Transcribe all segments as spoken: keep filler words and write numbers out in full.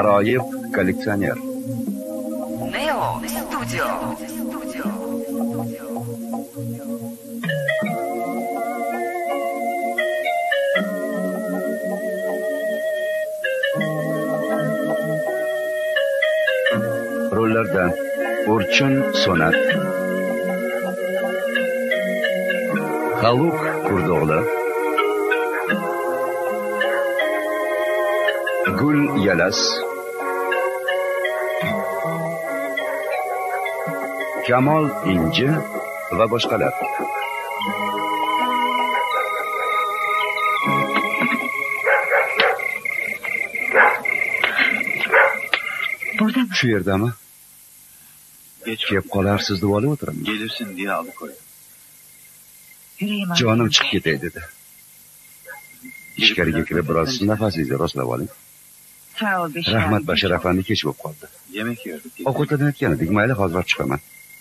g'aroyib kolleksioner. Neo Studio. Rollarda Orchun Sonat, Haluk Kurdoğlu, Gul Yalas, Kamol İnci va boshqalar. Burada mı? Shu yerdami? Kelib qolarsiz deb olib o'tiraman. Gelirsin diye alıkoy. Yüreğim Jonim chiqib ketay dedi. Ichkariga kirib biroz nafasingizni rostlab oling. Sağ ol Beşir. Rahmat Bashir afandi kech bo'lib qoldi. Yemek yerdik. Ovqatlanayotgan edik, mayli hozir chiqaman.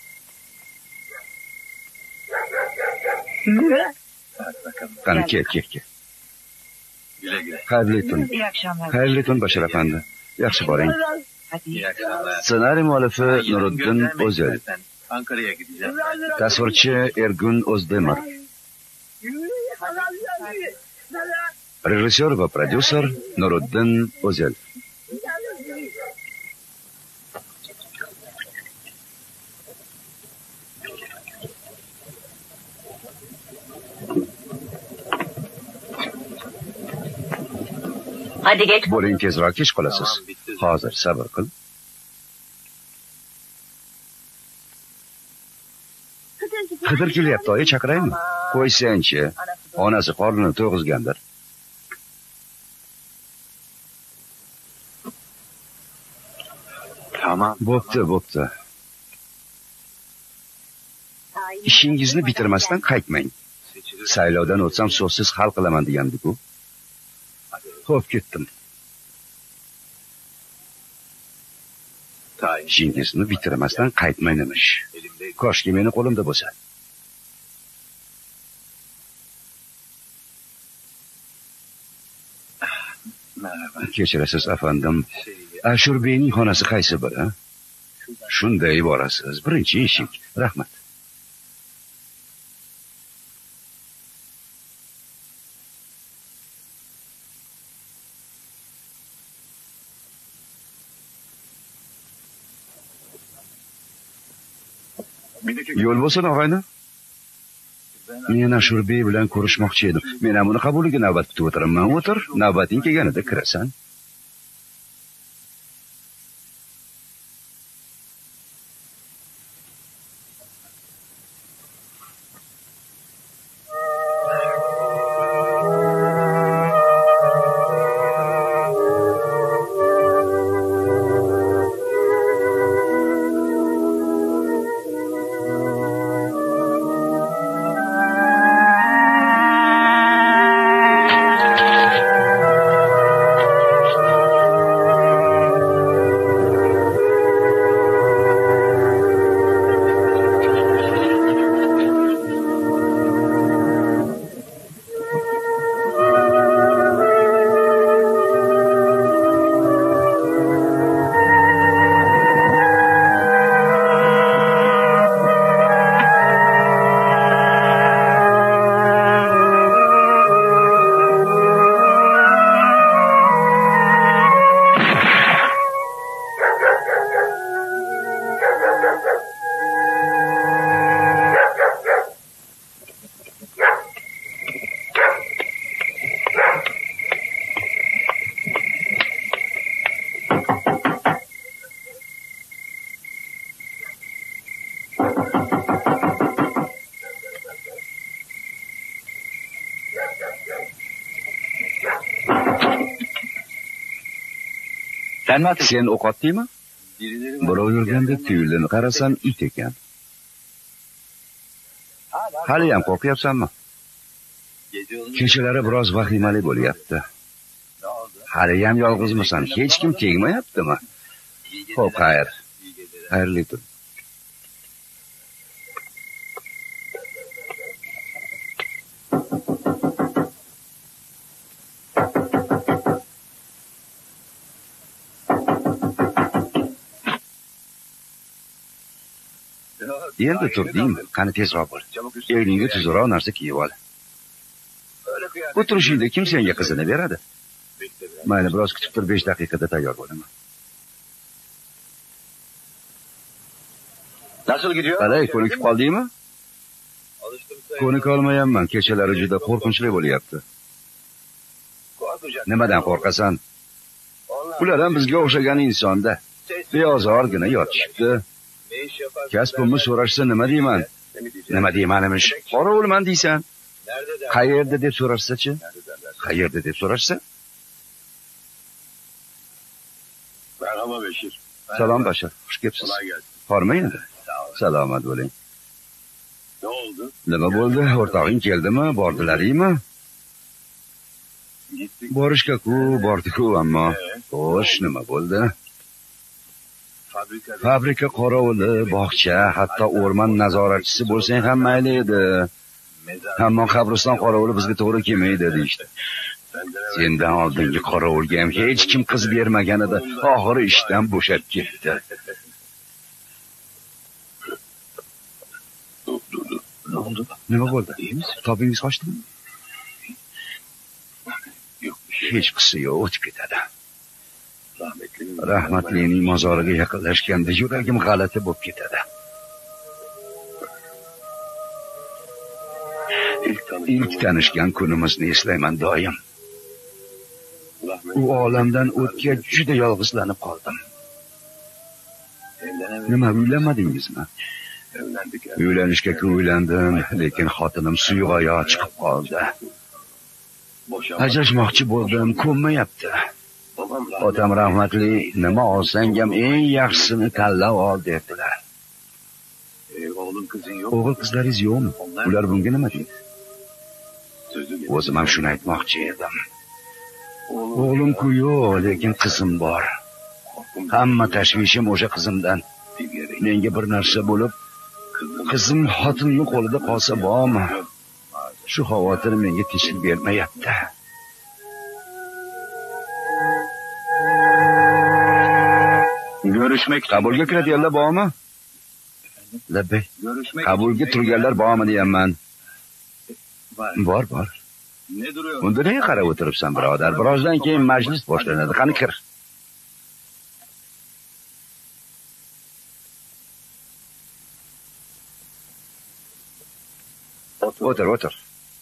Hadi bakalım. Qani kel, kel, kel. Güle güle. Xayrli tun. İyi akşamlar. Xayrli tun Bashir afandi. Yaxshi boring. Hadi. İyi akşamlar. Ssenariy muallifi Yarın Nuriddin göndermek O'zel. istersen Ankara'ya gideceğim. Tasvirchi Ergun O'zdemir. Rejissyor va prodyuser Nuriddin O'zel. Hadi geç. Bo'ling, tezroq kech qolasiz. Tamam, bitti. Hozir sabr qil. Qidir kelyapti, oyi, chaqiraymi? Qo'ysangchi. Onasi qornini to'g'izgandir. Tamam. Bo'pti, bo'pti. Ishingizni bitirmasdan qaytmang. Saylovdan o'tsam so'zsiz hal qilaman degandik-ku. Xo'p, ketdim. Tayin. Ishingizni bitirmasdan qaytmang emish. Elimde Koshki meni qo'limda bo'lsa. merhaba. Kechirasiz afandim. Şey, Ashurbeyning xonasi qaysi biri? Shunday borasiz. Birinchi eshik. Rahmat. Yo'l bo'lsin, og'ayni. Men Ashurbey bilan ko'rishmoqchi edim. Men ham uni qabuliga navbat kutib o'tiraman. O'tir, navbating kelganida kirasan. sen mi ateş? Sen o'q otdingmi? Birileri var. Birov yurganda tuyulini qarasam it ekan. Haliyam qo'rqyapsanmi? Gece olunca Kechalari biroz vahimali bo'lyapti. ne oldu? Haliyam yolg'izmisan? Hech kim tegmayaptimi? İyi geceler. Xo'p, xayr. İyi geceler. Xayrli tun. Endi turding, qani tezroq bo'l. Eringga tuzroq narsa kiyib ol. Bu turishingda kim senga qizini beradi? Mayli, biroz kutib tur, besh daqiqada tayyor bo'laman. Nasıl gidiyor? Qalay, ko'nikib qoldingmi? Ko'nika olmayapman. Kechalari juda qo'rqinchli bo'lyapti. Nimadan qo'rqasan? Ular ham bizga o'xshagan insonda. Beozorgina yotishibdi. Kasbimni so'rashsa nima deyman? Nima deymanimish? Qorovulman deysan. Qayerda deb so'rashsa-chi? Qayerda deb so'rashsa? Merhaba Beşir. Salom Bashir, xush kelibsiz. Bormi endi? Salomat bo'ling. Ne oldu? Nima bo'ldi? O'rtog'ing keldimi? Bordilaringmi? Gittik. Borishga-ku, bordi-ku, ammo xo'sh, nima bo'ldi? Fabrika. Fabrika qorovuli, bog'cha, hatto o'rmon nazoratchisi bo'lsang ham mayli edi. Ammo qabriston qorovuli bizga to'g'ri kelmaydi deyishdi. Sendan oldingi qorovulga ham hech kim qiz bermagan edi. Oxiri ishdan bo'shab ketdi. Ne oldu? Nima bo'ldi? İyi misin? Tobingiz qochdimi? Yok bir şey. Hech qisi yo'q, o'tib ketadi. Rahmetlining Rahmatlining mozoriga yaqinlashganda yuragim g'alati bo'lib ketadi. ilk Ilk tanishgan kunimizni eslayman doim. U olamdan o'tgach juda yolg'izlanib qoldim. Nima, uylanmadingizmi? Evlendik. Uylanishga uylandim, lekin xotinim suyuq oyoq chiqib qoldi. Ajrashmoqchi bo'ldim, ko'nmayapti. Babam Otam rahmatli, nima olsang ham eng yaxshisini tanlab ol dedilar. Ee, oğlum kızın yok. O'g'il qizlaringiz yo'qmi? Ular bunga nima deydi? Sözü geç. O'zim ham shuni aytmoqchi edim. Oğlum, O'g'lim-ku yo'q, lekin qizim bor. korkum Hamma tashvishim o'sha qizimdan. bir yere. Menga bir narsa bo'lib, Kızım. qizim xotinning qo'lida qolsa bormi? Shu xavotir menga tinchlik bermayapti. Görüşmek. Qabulga kiradiganlar bormi? Labbay. Görüşmek. Qabulga turganlar bormi deyapman. Var. Bor, bor. Ne duruyor? Unda nega qarab o'tiribsan, birodar? Birozdan keyin majlis boshlanadi. Qani kir. O'tir, o'tir.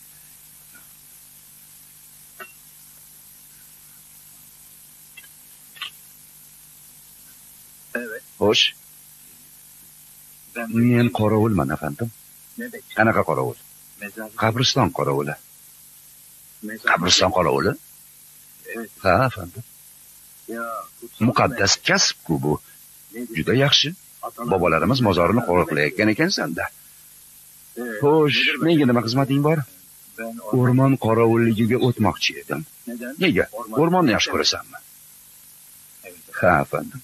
Evet. Xo'sh, Ben men qorovulman, afandim. ne bekliyorum? Qanaqa qorovul? Mezarlık. Qabriston qorovuli. Mezarlık. Qabriston qorovuli? Evet. Ha, afandim. Ya. kutsal Muqaddas kasb-ku bu. ne diyor? Juda yaxshi. Atalar- Bobolarimiz mozorini qo'riqlayotgan ekan-sanda. Evet. Xo'sh, Nedir menga nima xizmating bor? Ben orman. O'rmon qorovulligiga o'tmoqchi edim. Neden? Nega? Orman- O'rmonni yaxshi ko'rasanmi? Evet. Ha, afandim.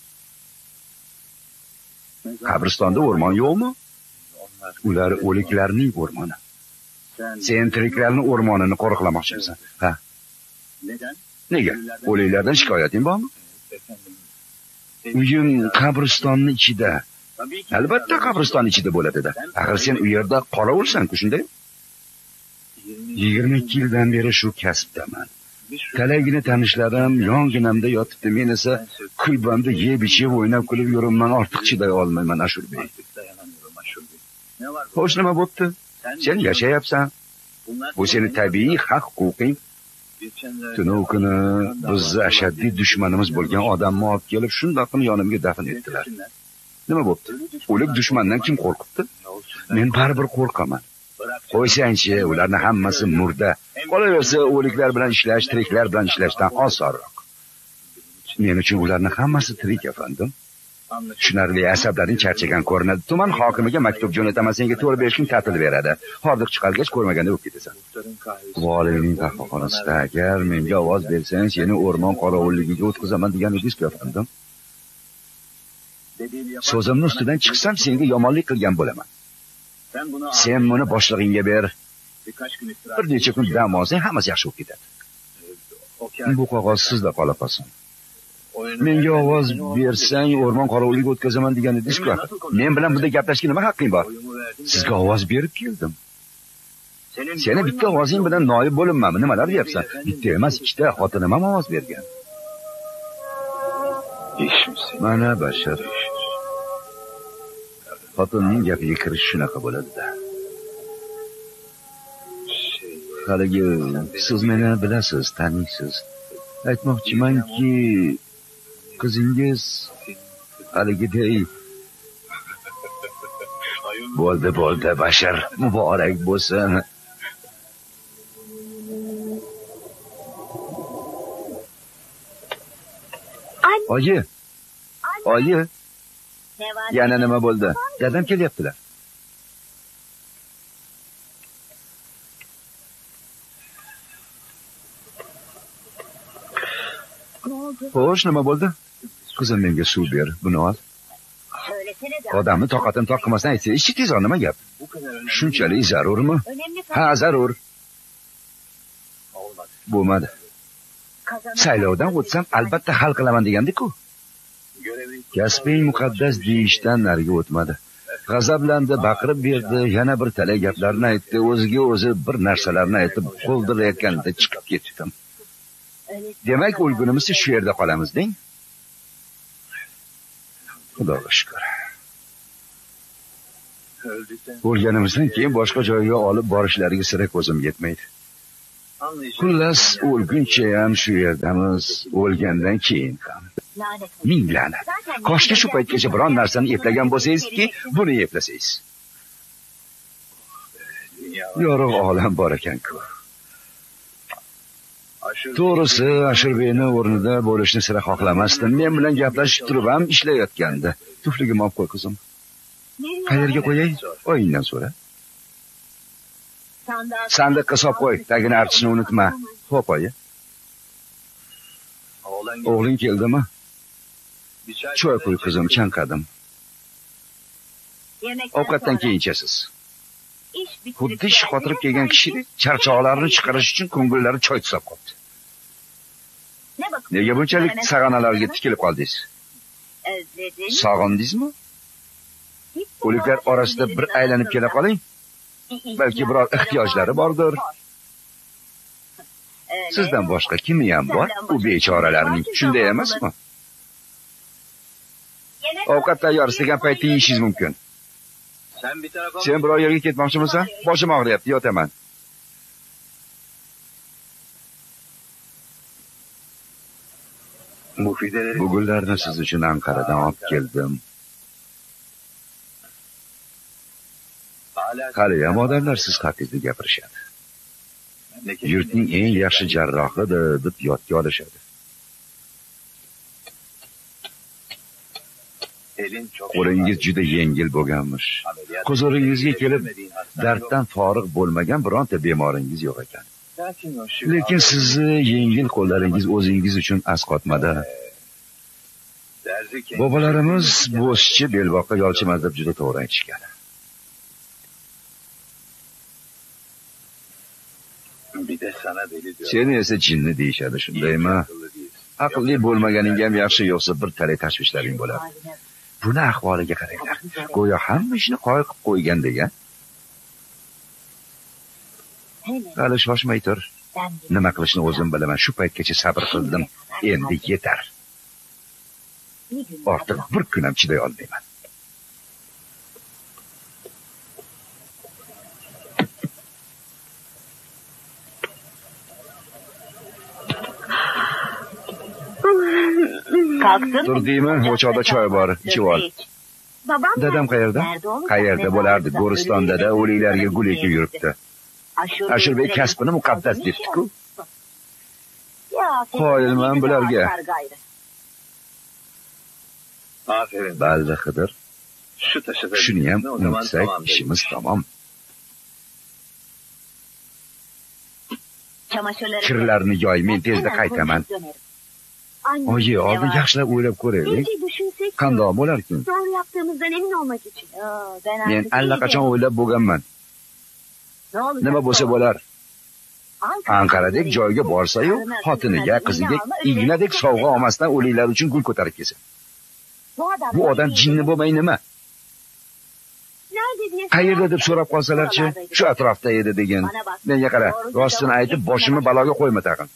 Mezarlık. Qabristonda o'rmon yo'qmi? Onlar. Ular o'liklarning o'rmoni. Sen. Sen tiriklarning o'rmonini qo'riqlamoqchimisan? Ha, Neden? nega? O'liklardan shikoyating bormi? Efendim. Uyim qabristonni ichida. Tabii ki. Albatta qabriston ichida bo'ladi-da. Axir sen u yerda qorovulsan-ku, shunday? yigirma ikki yildan beri shu kasbdaman. Biz şu- Talaygina tanishlarim yonginamda yotibdi. Men esa kulbamda yeb ichib o'ynab kulib yuribman. Ortiq chiday olmayman, Ashurbek. Artık dayanamıyorum Aşur Bey. Ne var? Xo'sh, nima bo'pti? Sen yashayapsan. Bunlar Bu sening tabiiy haq-huquqing. geçenlerde Tunu kuni bizni ashaddiy dushmanimiz bo'lgan odamni olib kelib shundoqmi yonimga dafn etdilar. Geçenler- Nima bo'pti? O'lik dushmandan kim qo'rqibdi? Ne olsun? Men baribir qo'rqaman. Bırak. Qo'ysangchi, ularning hammasi murda. Qolaversa, o'liklar bilan ishlash, tiriklar bilan ishlashdan osonroq. Men uchun ularning hammasi tirik, afandim. Anlaşıldı. Tushunarli, asablaring charchagan ko'rinadi. Tuman hokimiga maktub jo'nataman, senga to'rt besh kun ta'til beradi. Hordiq chiqargach ko'rmaganda o'tib ketasan. Muhtarın kahvesi. Voliyning qahvaxonasida agar menga ovoz bersang, seni o'rmon qorovulligiga o'tkazaman degan edingiz-ku, afandim. Dediğini yapar. So'zimni ustidan chiqsam, senga yomonlik qilgan bo'laman. Sen bunu Sen buni boshlig'ingga ber. birkaç gün istirahat. Bir necha kun dam olsang, hammasi yaxshi bo'lib ketadi. O kağıt- Bu qog'oz sizda qola qolsin. Menga ovoz bersang o'rmon qorovuliga o'tkazaman degan edingiz-ku. Men bilan bunday gaplashishga nima haqqing bor? Sizga ovoz berib keldim. Seni bitta ovozing bilan noib bo'linmami? Nimalar deyapsan? Bitta emas, ikkita xotinim ham ovoz bergan. Mana Bashir. Xotinning gapiga kirish shunaqa bo'ladi-da. Haligi siz meni bilasiz, taniysiz. Aytmoqchimanki, qizingiz haligiday bo'ldi bo'ldi Bashir, muborak bo'lsin. Oyi, oyi, yana nima bo'ldi? Dadam kelyaptilar. Xo'sh, nima bo'ldi? Qizim, menga suv ber, buni ol. Odamni toqatini toq qilmasdan aytsa, ishi tezroq nima gap? Shunchalik zarurmi? Ha, zarur. Bo'lmadi. Saylovdan o'tsam, albatta hal qilaman degandik-ku. Kasbing muqaddas deyishdan nariga o'tmadi. G'azablandi, baqirib berdi, yana bir talay gaplarni aytdi, o'ziga o'zi bir narsalarni aytib, qo'ldirayotganida chiqib ketdim. Demak, o'lgunimizcha shu yerda qolamiz, deng? Xudoga shukr. O'lganimizdan keyin boshqa joyga olib borishlariga sira ko'zim yetmaydi. Xullas, o'lguncha ham shu yerdamiz, o'lgandan keyin ham. Ming la'nat. Qoshga shu paytgacha biron narsani eplagan bo'lsangizki, buni eplasangiz. Yorug' olam bor ekan-ku. To'g'risi, Ashirbeyni o'rnida bo'lishni sira xohlamasdim. Men bilan gaplashib turib ham ishlayotgandi. Tufligimni olib qo'y, qizim. Qayerga qo'yay? Oyingdan so'ra. Sandiqqa solib qo'y, tagini artishni unutma. Xo'p, oyi. O'g'ling keldimi? Choy qo'y, qizim, chanqadim. Ovqatdan keyin ichasiz. Xuddi ish xotirib kelgan kishidek charchoqlarini chiqarish uchun ko'ngillari choy tusab qoldi. Nega bunchalik sag'analarga tikilib qoldingiz? Sog'indingizmi? O'liklar orasida bir aylanib kela qoling. Balki biror ehtiyojlari bordir. Sizdan boshqa kimi ham bor? U bechoralarning, shunday emasmi? Ovqat tayyor, istagan paytda yeyishingiz mumkin. Sen biror yerga ketmoqchimisan? Boshim og'riyapti, yotaman. Bu gullarni siz uchun Anqaradan olib keldim. Hali ham odamlar siz haqingizda gapirishadi. Yurtning eng yaxshi jarrohidir deb yodga olishadi. Qo'lingiz juda yengil bo'lganmish. Huzuringizga kelib, darddan forig' bo'lmagan bironta bemoringiz yo'q ekan. Lekin sizni yengil qo'llaringiz o'zingiz uchun asqotmadi. Bobolarimiz bo'zchi belboqqa yolchimas deb juda to'g'ri aytishgan. Seni esa jinni deyishadi, shundaymi? Aqlli bo'lmaganingga ham yaxshi, yo'qsa bir talay tashvishlaring bo'ladi. Buni ahvoliga qaranglar. Go'yo hamma ishni qo'y qilib qo'ygan degan. Hali shoshmay tur. Nima qilishni o'zim bilaman. Shu paytgacha sabr qildim. Endi yetar. Ortiq bir kun ham chiday olmayman. Turdingmi? O'choqda choy bor, ichib ol. Dadam qayerda? Qayerda bo'lardi? Go'ristonda-da o'liklarga gul ekib yuribdi. Ashirbey kasbini muqaddas debdi-ku. Qoyilman bularga. Balli Qidir. Shuni ham unutsak, ishimiz tamom. Kirlarni yoy, men tezda qaytaman. Oyi, oldin yaxshilab o'ylab ko'raylik. Qandoq bo'larkin? Doğru yaptığımızdan emin olmak için. Men allaqachon o'ylab bo'lganman. Nima bo'lsa bo'lar. Anqaradek joyga borsa-yu, xotiniga, qiziga ignadek sovg'a olmasdan o'liklar uchun gul ko'tarib kelsa. Bu odam jinni bo'lmay nima? Qayerda deb so'rab qolsalarchi, shu atrofda edi degan. Menga qara, rostini aytib, boshimni baloga qo'yma tag'in.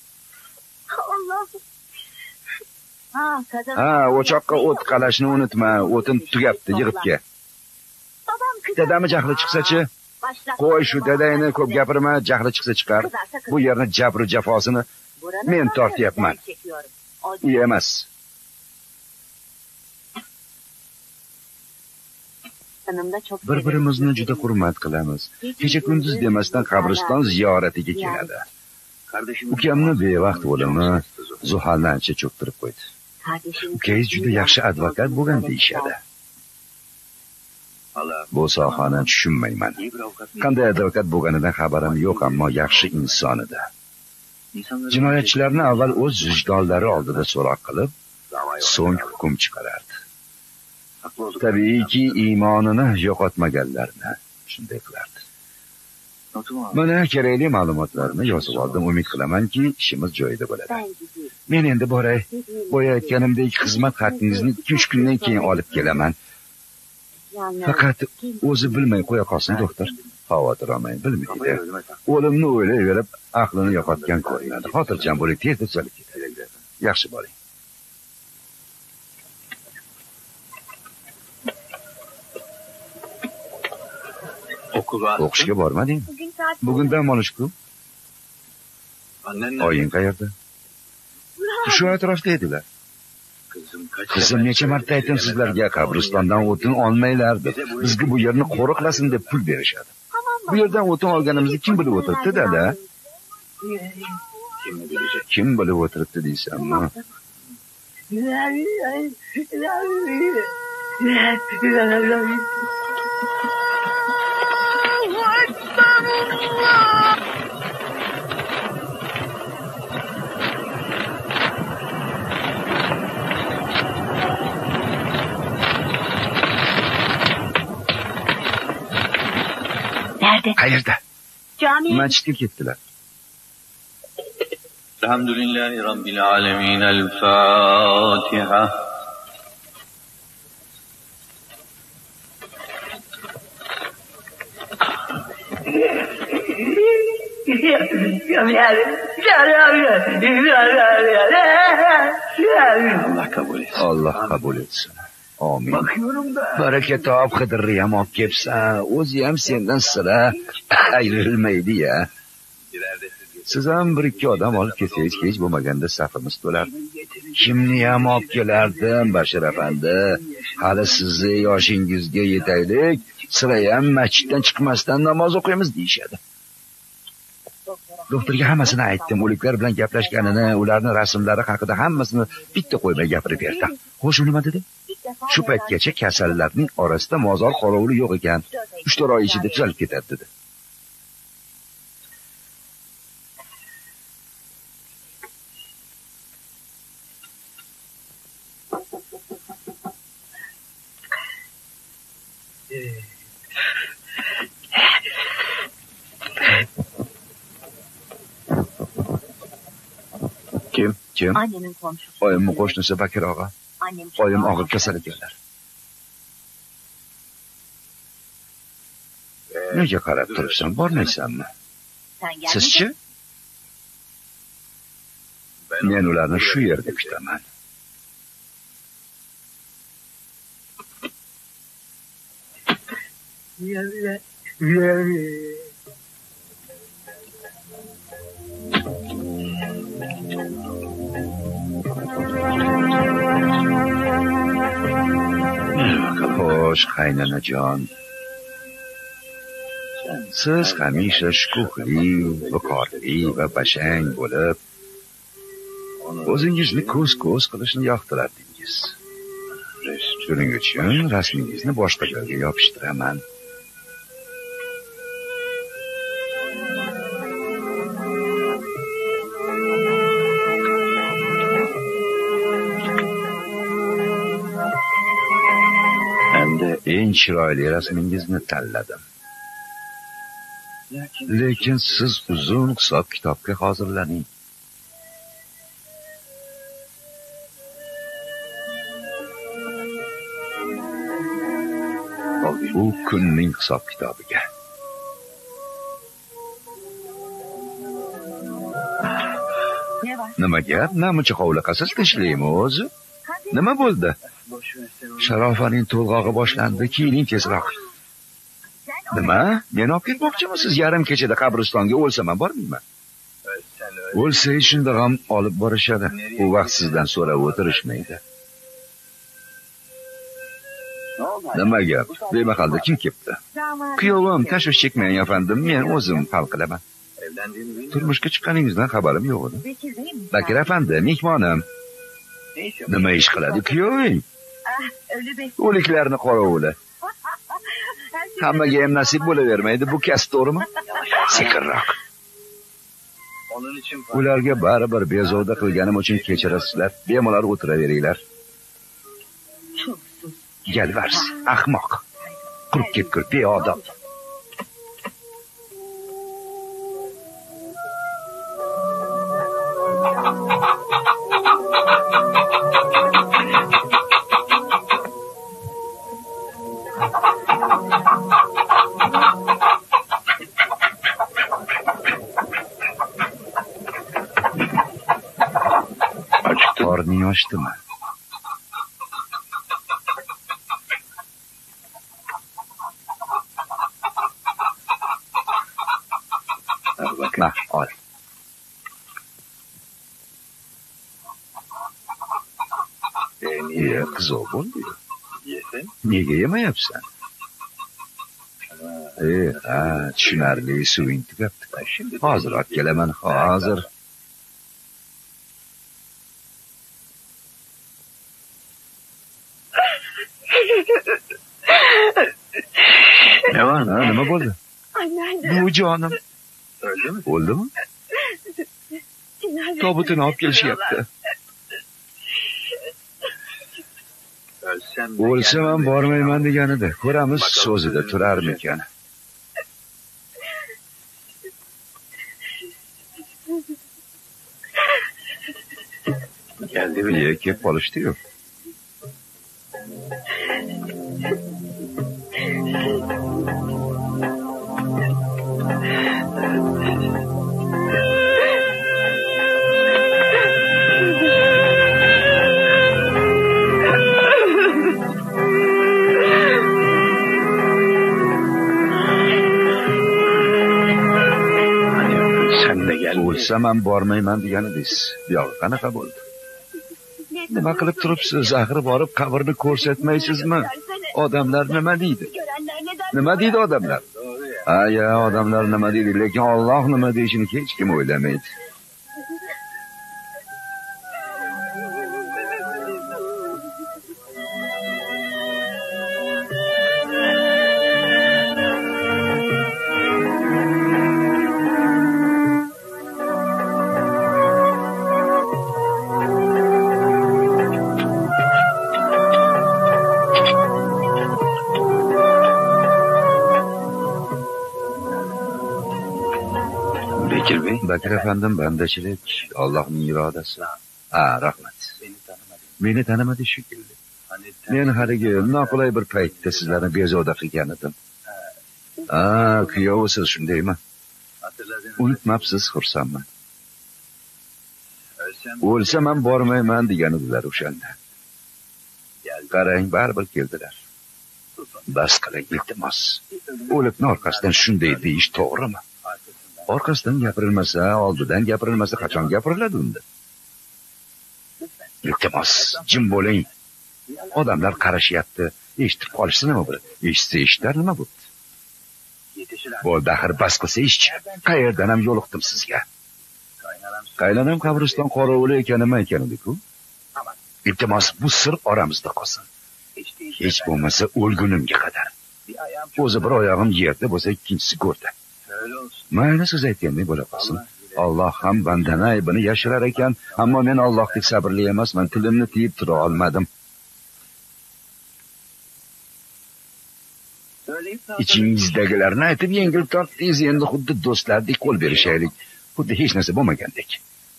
Ha, o'choqqa o't qalashni unutma, o'tin tugabdi, yig'ib kel. Dadami jahli chiqsa-chi? Qo'y shu dadayni ko'p gapirma, jahli chiqsa chiqar. Bu yerni jabr jafosini men tortyapman. U emas. Bir-birimizni juda hurmat qilamiz. Kecha kunduz demasdan qabriston ziyoratiga keladi. Ukamni bevaqt o'limi Zuhalni ancha cho'ktirib qo'ydi. Ukangiz juda yaxshi advokat bo'lgan deyishadi. Bu sohani tushunmayman. Qanday advokat bo'lganidan xabarim yo'q, ammo yaxshi inson edi. Jinoyatchilarni avval o'z vijdonlari oldida so'roq qilib, so'ng hukm chiqarardi. Tabiiyki, iymonini yo'qotmaganlarni shunday qilardi. Mana kerakli ma'lumotlarni yozib oldim. Umid qilamanki, ishimiz joyida bo'ladi. Men endi boray. Boya aytganimdek, xizmat haqingizni ikki uch kundan keyin olib kelaman. Faqat o'zi bilmay qo'ya qolsin, doktor. Xavotir olmang, bilmaydi. O'limni o'ylayverib, aqlini yo'qotgan ko'rinadi. Xotirjam bo'ling, tezda tuzalib ketadi. Yaxshi bo'ling. O'qishga bormading? Bugun dam olish-ku. Oying qayerda? Shu atrofda edilar. Qizim necha marta aytdim sizlarga, qabristondan o'tin olmanglar deb. Bizga bu yerni qo'riqlasin deb pul berishadi. Bu yerdan o'tin olganimizni kim bilib o'tiribdi, dada? Kim bilib o'tiribdi deysanmi? Nerede? Qayerda? Camiye. Masjidga ketdilar. Elhamdülillahi Rabbil alemin. El-Fatiha. Allah kabul etsin. Allah kabul etsin. Amin. Baraka top Qidirni ham olib kelibsan. O'zi ham sendan sira ayrilmaydi-ya. Siz ham bir ikki odam olib kelsangiz, hech bo'lmaganda safimiz to'lardi. Kimni ham olib kelardim, Bashir afandi? Hali sizni yoshingizga yetaylik, sira ham masjiddan chiqmasdan namoz o'qiymiz deyishadi. Doktorga hammasini aytdim, o'liklar bilan gaplashganini, ularning rasmlari haqida hammasini bitta qo'ymay gapirib berdim. Xo'sh, nima dedi? Shu paytgacha kasallarning orasida mozor qorovuli yo'q ekan. uch to'rt oy ichida tuzalib ketadi dedi. Kim? Kim? Annemin komşusu. Oyimning qo'shnisi Bakir og'a. Annem Oyim og'ir kasal ekanlar. Nega qarab turibsan, bormaysanmi? Sen gelmedin. Sizchi? Men ularni shu yerda kutaman. Xo'sh, qaynanajon. Siz hamisha shukuhli, viqorli va bashang bo'lib, o'zingizni ko'z-ko'z qilishni yoqtirardingiz. Shuning uchun rasmingizni boshqa joyga yopishtiraman. Endi eng chiroyli rasmingizni tanladim. Lekin siz uzun hisob kitobga hozirlaning. Bu kunning hisob kitobiga. Ne var? Nima gap? Namuncha hovliqasiz tishlaymi o'zi? Nima bo'ldi? Sharofaning to'lg'og'i boshlandi. Keling tezroq. Nima? Meni olib ketmoqchimisiz? Yarim kechada qabristonga o'lsam ham bormayman. O'lsa shunda ham olib borishadi. U vaqt sizdan so'rab o'tirishmaydi. Nima gap? Bemahalda kim kelibdi? Kuyovim, tashvish chekmang afandim, men o'zim hal qilaman. Turmushga chiqqaningizdan xabarim yo'q edi. Bekir değil mi? Bakir afandi, mehmonim. Nima ish qiladi kuyoving? Ah, öyle bek. O'liklarni qorovuli. Hammaga ham nasib bo'lavermaydi bu kasb, to'g'rimi? Sekinroq. Onun için Ularga baribir bezovda qilganim uchun kechirasizlar. Bemalol o'tiraveringlar. Çulsuz. Galvars, ahmoq. Qurib ketgur, beodob. Qorning ochdimi? Ma, ol. Ye, qiziq bo'ldi. yesin. Nega yemayapsan? E, ha, tushunarli, suving tugabdi. Hozir olib kelaman, hozir. Ne var? Ha, nima bo'ldi? Anneannem. Bu jonim. Öldü mü? O'ldimi? Tobutini olib kelishyapti. Ölsem de O'lsam ham gelmem bormayman deganida. Ko'ramiz so'zida turarmikan. Geldi Niye kelib qolishdi-yu? Sen de gel. O'lsam ham bormayman deganidingiz. Buyog'i qanaqa bo'ldi? Nima qilib turibsiz? Axir borib qabrni ko'rsatmaysizmi? Odamlar nima deydi? Görenler neden? Nima deydi odamlar? Doğru ya. Ha ya, odamlar nima deydi, lekin Alloh nima deyishini hech kim o'ylamaydi. Bekir Bey. Bakir efendim, bandachilik Allohning irodasi. Ha, rahmat. Beni tanımadın. Meni tanimadi shekilli. Hani Men haligi noqulay bir paytda sizlarni bezovda qilgan edim. Ha, kuyovisiz, shundaymi? hatırladın. Unutmabsiz, xursandman. Ölsem O'lsam ham bormayman degan edilar o'shanda. geldi. Qarang, baribir keldilar. Bas qiling, iltimos. O'likni orqasidan shunday deyish to'g'rimi? Arkasından. Orqasidan gapirilmasa, oldidan gapirilmasa qachon gapiriladi unda? Iltimos, jim bo'ling. Odamlar qarashyapti. Eshitib qolishsa nima bo'ladi? Eshitsa eshitar, nima bo'ldi? Yetişir abi. Bo'ldi, axir bas qilsa ish. Qayerdan ham yo'liqdim sizga. Kaynanam Qaynonam qabriston qorovuli ekanimi ekanidi-ku. Iltimos, bu sir oramizda qolsin. hiç değil. Hech bo'lmasa o'lgunimga qadar. Bir ayağım O'zi bir oyog'im yerda bo'lsa, ikkinchisi go'rda. öyle olsun. Mayli, siz aytgandek bo'la qolsin. Alloh ham bandani aybini yashirar ekan, ammo men Allohdek sabrli emasman, tilimni tiyib tura olmadim. Söyleyip ne Ichingizdagilarni aytib yengil tortdingiz, endi xuddi do'stlardek qo'l berishaylik. Xuddi hech narsa bo'lmagandek.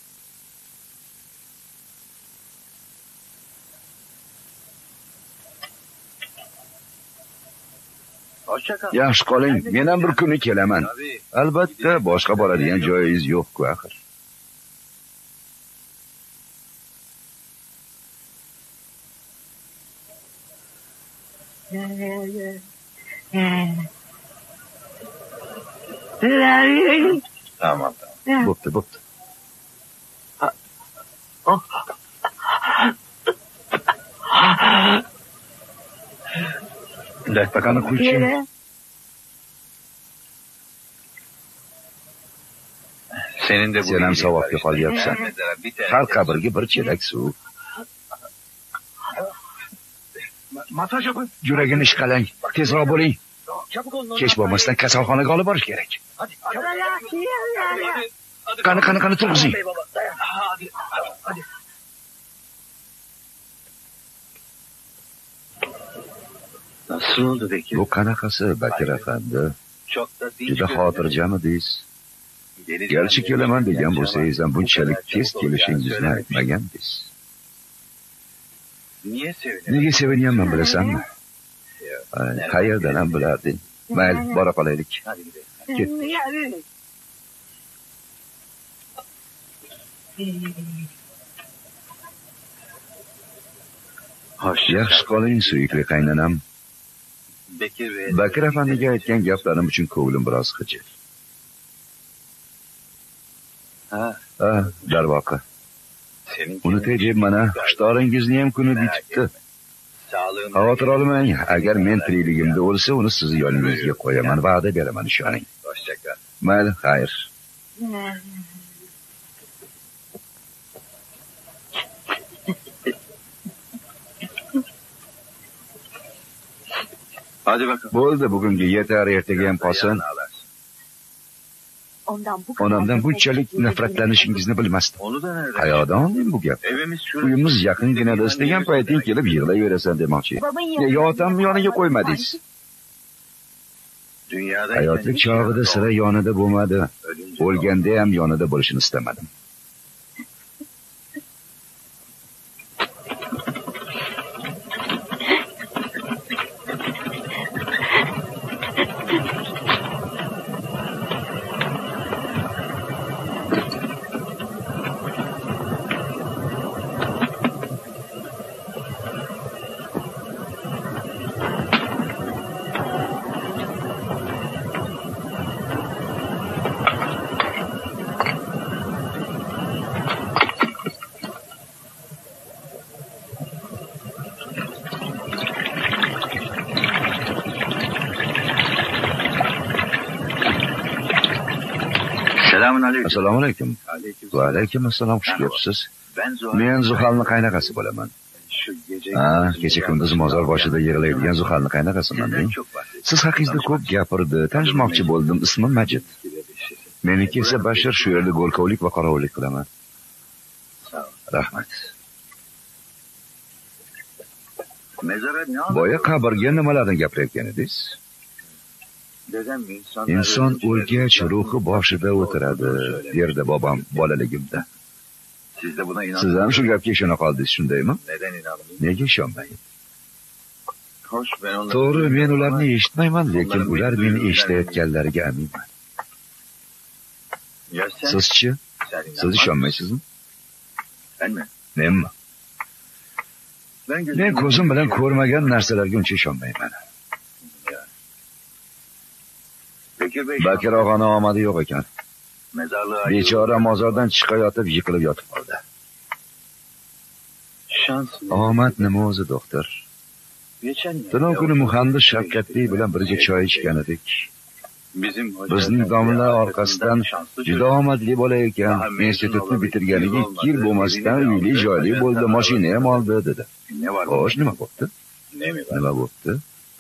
Yaxshi qoling, men ham bir kuni kelaman. Albatta, boshqa boradigan joyingiz yo'q-ku axir. Tamam, tamam. Bo'pti, bo'pti. Daktaqani qo'ychi. Senin de bu Sen ham iyiliğin savobga var qolyapsan. işte. Bir tane- Har qabrga bir chelak suv. Masaj yapın. Yuragini ishqalang. Tezroq bo'ling. Çabuk olun. Kech bo'lmasdan kasalxonaga olib borish kerak. Hadi. Hadi. Qani, qani, qani turg'izing. Bey baba, dayan. Hadi. Hadi. Nasıl oldu peki? Bu qanaqasi, Bakir afandi? Çok da dinç Juda görünüyor. xotirjamidingiz? Deniz Gerçi Hanım kelaman yaşayan degan bir bo'lsangiz ham bunchalik bu kadar tez çabuk kelishingizni olacağını aytmagandingiz. Niye seviniyorsun? Nega sevinyapman bilasanmi? Ay, qayerdan ham bilarding? Mayli, bora qolaylik. Hadi gidelim. Ket. Hoş. Yaxshi qoling, suyukli qaynanam. Bekir ve Bakir afandiga aytgan gaplarim uchun ko'nglim biroz xijil. Ha, Ha, darvoqe. senin Unutay deb mana xushtoringizni ham kuni bitibdi. sağlığın Xavotir olmang, agar men tirikligimda o'lsa, uni sizni yoningizga qo'yaman, va'da beraman, ishoning. hoşça kal. Mayli, xayr. Hadi bakalım. Bo'ldi, bugungi yetar, ertaga ham qolsin. Ondan bu kadar Onamdan nefret bunchalik ettiğini nafratlanishingizni bilmasdim. Onu da nereden? Qayoqdan olding bu gap? Evimiz şurada. Uyimiz yaqinginada istagan payting kelib yig'layverasan demoqchi. Baban Nega otamni yoniga qo'ymadingiz? Dünyada Hayotlik chog'ida sira yonida bo'lmadi. Ölünce O'lganda ham yonida bo'lishini istamadim. Selamun aleyküm. Assalomu alaykum. Aleyküm. Va alaykum assalom, xush kelibsiz. Ben Zuhal. Men Zuhalni qaynaqasi bo'laman. Şu gece... Ha, kecha kunduz mozor boshida yig'laydigan Zuhalni qaynaqasiman. Sizden men. çok bahsettim. Siz haqingizda ko'p gapirdi, tanishmoqchi bo'ldim. Ismim Majid. Meniki esa Bashir, shu yerda go'lkovlik va qorovullik qilaman. Sağ ol. Rahmat. Mezara ne oldu? Boya qabrga nimalarni gapirayotgan edingiz? Dedem insanlar... Inson ölünce o'lgach ruhlar ruhi boshida o'tiradi, derdi bobom bolaligimda. Siz de buna inanın. Siz ham shu gapga ishona qoldingiz, shundaymi? Neden inanmayın? Nega ishonmayman? Hoş ben onları... To'g'ri, men ularni eshitmayman, lekin ular meni eshitayotganlariga aminman. Ya sen... Sizchi? sen Siz inanmaz ishonmaysizmi? mısın? Ben mi? Menmi? Ben gözüm... Men ko'zim bilan ko'rmagan narsalarga uncha ishonmayman. Bekir Bey... Bakir og'ani omadi yo'q ekan. Mezarlığa... Bechora mozordan chiqayotib yiqilib yotib qoldi. Şans... Omad nima o'zi, doktor? Geçen yıl... Tunov kuni muhandis Shavkatli bilan birga choy ichgan edik. Bizim hoca... Bizning domla orqasidan juda omadli bola ekan. Institutni bitirganiga ikki yil bo'lmasdan uyli joyli bo'ldi, mashina ham oldi, dedi. Ne var? Xo'sh, nima bo'pti? Ne mi var? Nima bo'pti?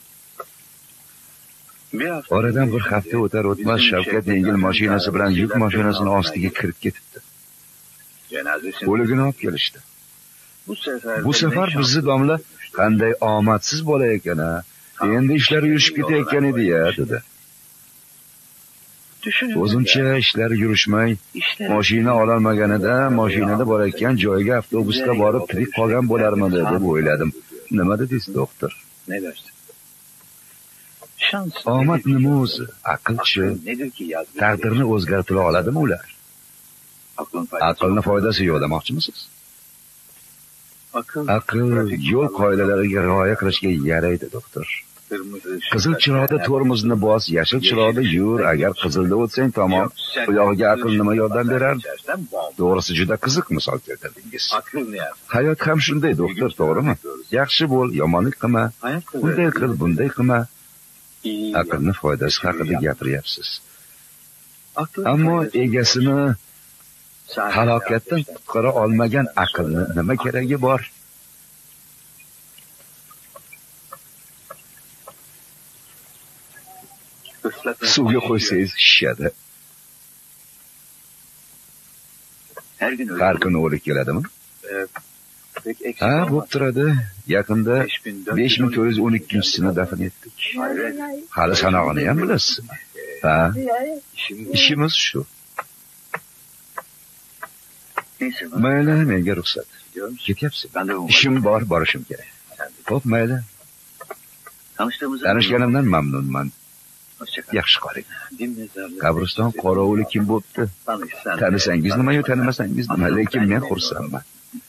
Bir hafta... Oradan bir hafta o'tar o'tmas Shavkat yengil mashinasi bilan yuk mashinasini ostiga kirib ketibdi. Cenazesini... O'ligini olib kelishdi. Bu sefer... Bu safar bizni domla qanday omadsiz bola ekan, ha? Endi ishlar yurishib ketayotgan edi-ya, dedi. O'zimcha ishlar yurishmay, mashina ololmaganida, mashinada borayotgan joyga avtobusda borib tirik qolgan bo'larmidi deb o'yladim. Nima dedingiz, doktor? Omad nima o'zi? Aqlchi. Taqdirni o'zgartira oladimi ular? Aqlni foydasi yo'q demoqchimisiz? Aql yo'l qoidalariga rioya qilishga yaraydi, doktor. Qizil chiroqda tormozni bos, yashil chiroqda yur. Agar qizilda o'tsang tamom. Bu yog'iga aql nima yordam berardi? To'g'risi juda qiziq misol keltirdingiz. Hayot ham shunday, doktor, to'g'rimi? Yaxshi bo'l, yomonlik qilma. Bunday qil, bunday qilma. Aqlni foydasi haqida gapiryapsiz. Ammo egasini halokatdan qutqara olmagan aqlni nima keragi bor? Suvga qo'ysangiz shishadi. Har kuni o'lik keladimi? Ha, bo'p turadi. Yaqinda besh ming to'rt yuz o'n ikkinchisini dafn etdik. Hali sanog'ini ham bilasizmi? Ha, ishimiz shu. Mayli, menga ruxsat. Ketyapsiz. Ishim bor, borishim kerak. Xo'p, mayli. Tanishganimdan mamnunman. Yaxshi qoling. Qabriston qorovuli kim bo'pti? Tanisangiz nima-yu, tanimasangiz nima, lekin men xursandman.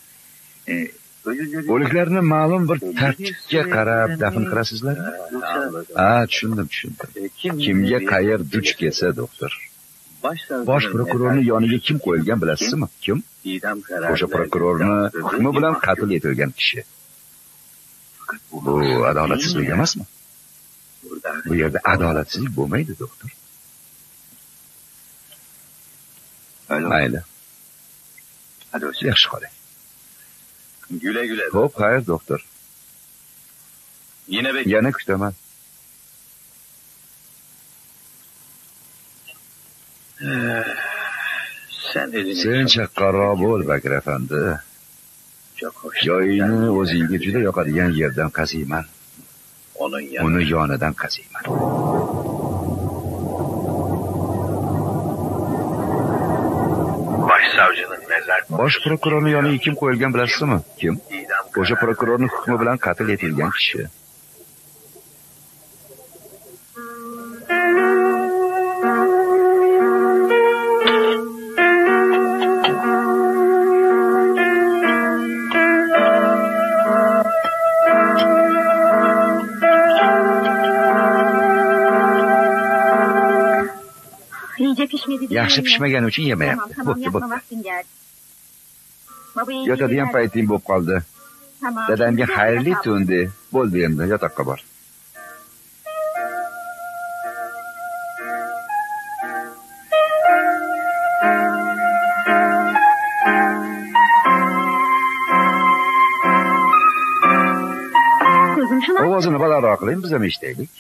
O'liklarni ma'lum bir tartibga qarab dafn qilasizlar? Ha, tushundim, tushundim. Kimga qayer duch kelsa, doktor. Bosh prokurorning yoniga kim qo'yilgan bilasizmi? Kim? O'sha prokurorni hukmi bilan qatl etilgan kishi. Bu adolatsizlik emasmi? Bu yerda adolatsizlik bo'lmaydi, doktor. Mayli. Yaxshi qoling. Güle güle. Xo'p, xayr, doktor. Yine bek. Yana kutaman. Sen elini... Sen chaqqonroq bo'l, Bakir afandi. Joyini o'zingga juda yoqadigan yerdan qaziyman. Uni yonidan qaziyman. Bosh prokurorning yoniga kim qo'yilgan bilasizmi? Kim? O'sha prokurorning hukmi bilan qatl etilgan kishi. Yaxshi pishmagani uchun yemayapti. Bo'pti, bo'pti. Yotadigan payting bo'lib qoldi. Dadamga xayrli tun de. Bo'ldi endi, yotoqqa bor. Ovozini balandroq qiling, biz ham eshitaylik.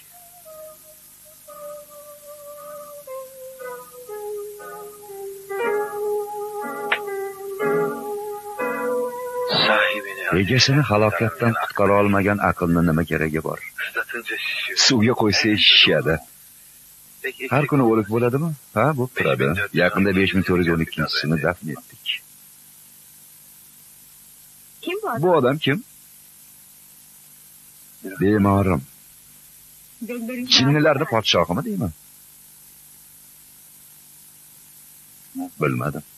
Egasini halokatdan qutqara olmagan aqlni nima keragi bor? Suvga qo'ysa shishadi. Har kuni o'lik bo'ladimi? Ha, bo'p turadi. Yaqinda besh ming to'rt yuz o'n ikkinchisini dafn etdik. Kim bu? Bu odam kim? Bemorim. Chinnilarning podshohimi deyman? Bilmadim.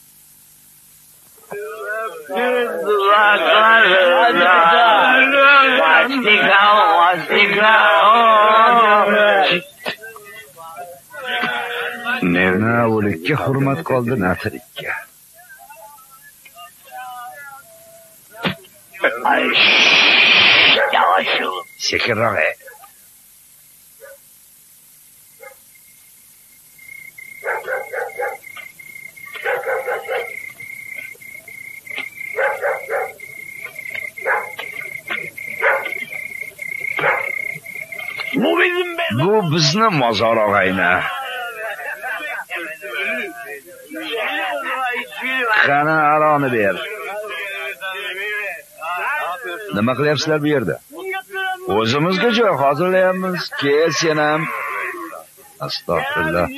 Na o'likka hurmat qoldi, na tirikka. Sekinroq. Bu bizni mozor og'ayna. Qani aroni ber. Nima qilyapsizlar bu yerda? O'zimizga joy hozirlayapmiz. Kel sen ham. Astag'firullah.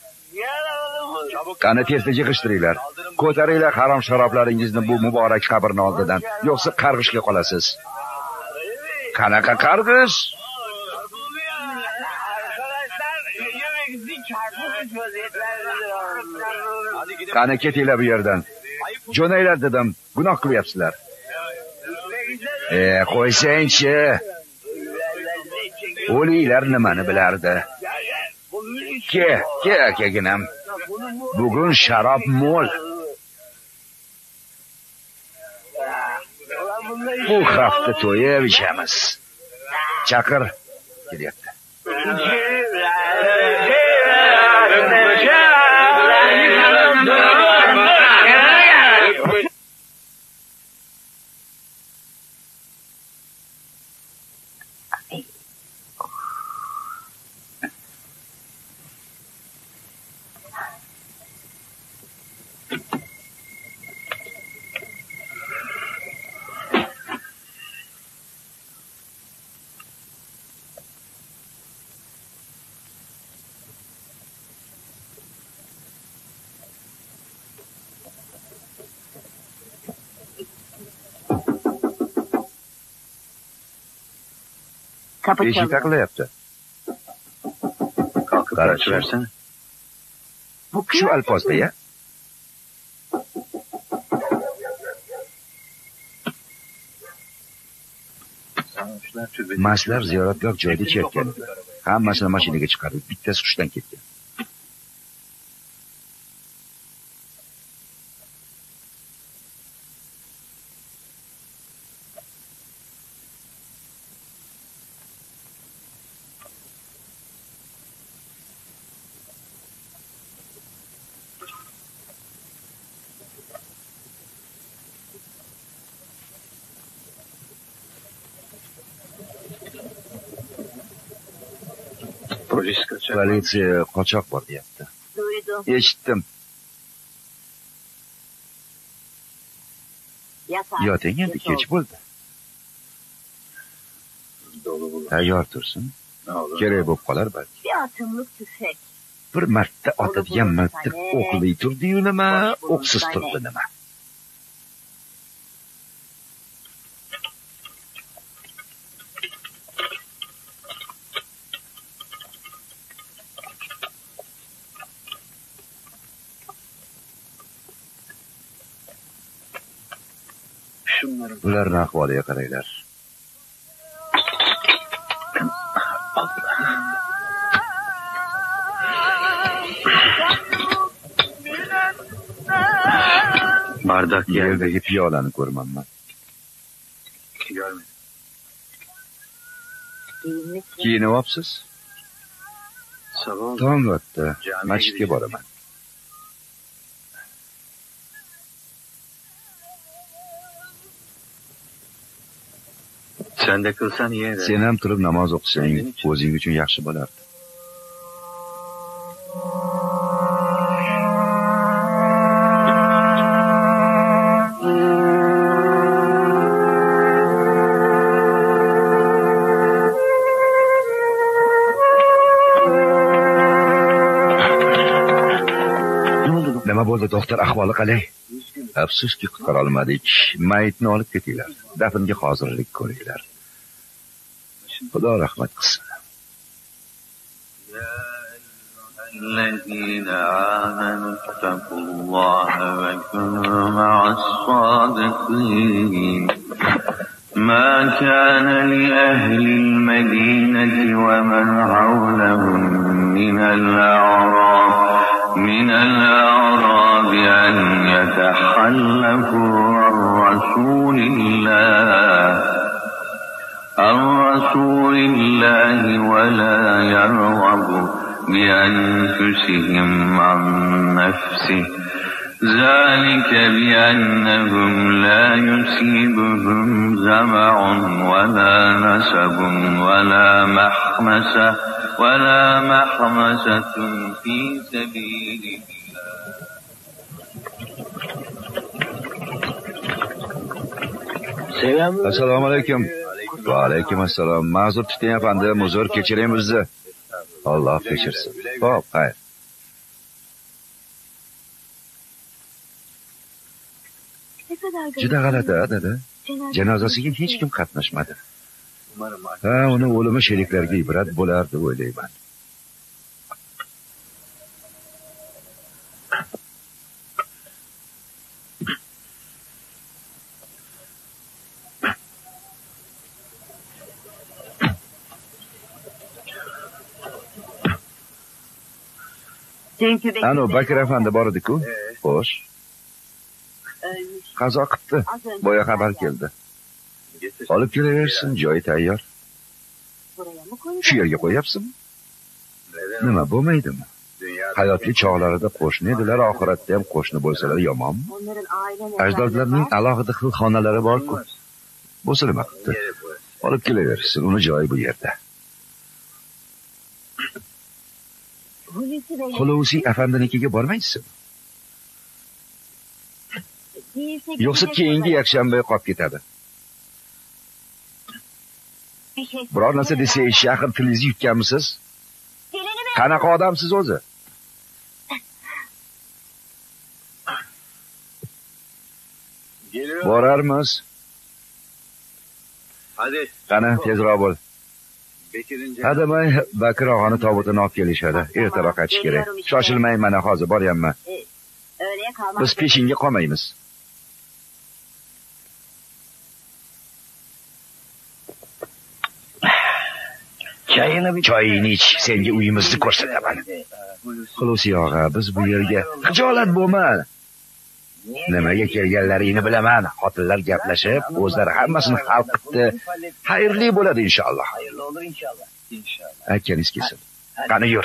Qani tezda yig'ishtiringlar. Ko'taringlar harom sharoblaringizni bu muborak qabrning oldidan, yo'qsa qarg'ishga qolasiz. Qanaqa qarg'ish? Qani ketinglar bu yerdan. Jo'naylar dedim, gunoh qilyapsizlar. E, qo'ysangchi. O'liklar nimani bilardi? Ke, ke akaginam. Bugun sharob mo'l. Bu hafta to'yib ichamiz. Chaqir, kelyapti. Kapı Eshik çalıyor. taqilyapti. Kalkıp Qarachi. versene. Bu Shu alpozda ya. Mashlar ziyoratgoh joyida chertgan. Hammasini mashinaga chiqarib, bittasi hushdan ketgan. Polis kaçak. Politsiya qochoq bor deyapti. Duydum. Eshitdim. Yatar. Yoting endi, kech bo'ldi. Dolu bu. Tayyor tursin. Ne olur. Kerak bo'lib qolar balki. Bir atımlık tüfek. Bir marta otadigan miltiq o'qli turdi-yu nima, o'qsiz turdi nima. Şunları Ularning ahvoliga qaranglar. bardak yerde Yerdagi piyolani ko'rmanman. görmedim. Giyinmiş. Kiyinyapsiz? Sabah Tong otdi. Camiga Masjidga gideceğim. boraman. sen de kılsan iyi eder. Sen ham turib namoz o'qisang, o'zing uchun yaxshi bo'lardi. Nima bo'ldi, doktor, ahvoli qalay? Afsuski qutqara olmadik. Mayitni olib ketinglar. Dafnga hozirlik ko'ringlar. Xudo rahmat qilsin. الذين آمنوا اتقوا الله وكونوا مع الصادقين ما كان لأهل المدينة ومن حولهم من الأعراب من الأعراب أن يتخلفوا عن رسول الله عن رسول الله ولا يرغبوا بأنفسهم عن نفسه ذلك بأنهم لا يصيبهم ظمأ ولا نصب ولا محمسة ولا محمسة في سبيل Assalomu alaykum. Va alaykum assalom. Ma'zur tuting afandim, uzr kechiring bizni. Alloh kechirsin. Xo'p, xayr. Juda g'alati, dada. Janozasiga hech kim qatnashmadi. Ha, uni o'limi sheriklarga ibrat bo'lar deb o'ylayman. Ano, Bakir afandi bor edi-ku. Xo'sh. Qazo qilibdi. Boya xabar keldi. Olib kelaversin, joyi tayyor. Shu yerga qo'yapsizmi? Nima bo'lmaydimi? Hayotli chog'larida qo'shni edilar, oxiratda ham qo'shni bo'lsalar yomonmi? Ajdodlarning alohida xil xonalari bor-ku. Bo'lsa nima qilibdi? Olib kelaversin, uni joyi bu yerda. Xulusi afandinikiga bormaysizmi? Yo'qsa keyingi yakshanbaga qolib ketadi. Biror narsa desangiz, shahar tilingizni yutganmisiz? Qanaqa odamsiz o'zi? Borarmiz. Hadi. Qani, tezroq bo'l. Hadamay Bakir og'ani tobutini olib kelishadi. Ertaroq qaytish kerak. Shoshilmang, mana hozir boryapman. Biz peshinga qolmaymiz. Choyini ich, senga uyimizni ko'rsataman. Xulusi og'a, biz bu yerga xijolat bo'lma. Nimaga kelganlaringni bilaman. Xotinlar gaplashib, o'zlari hammasini hal qildi. Xayrli bo'ladi inshaalloh. Hayırlı olur inşallah. İnşallah. Akaniz kelsin. Qani yur.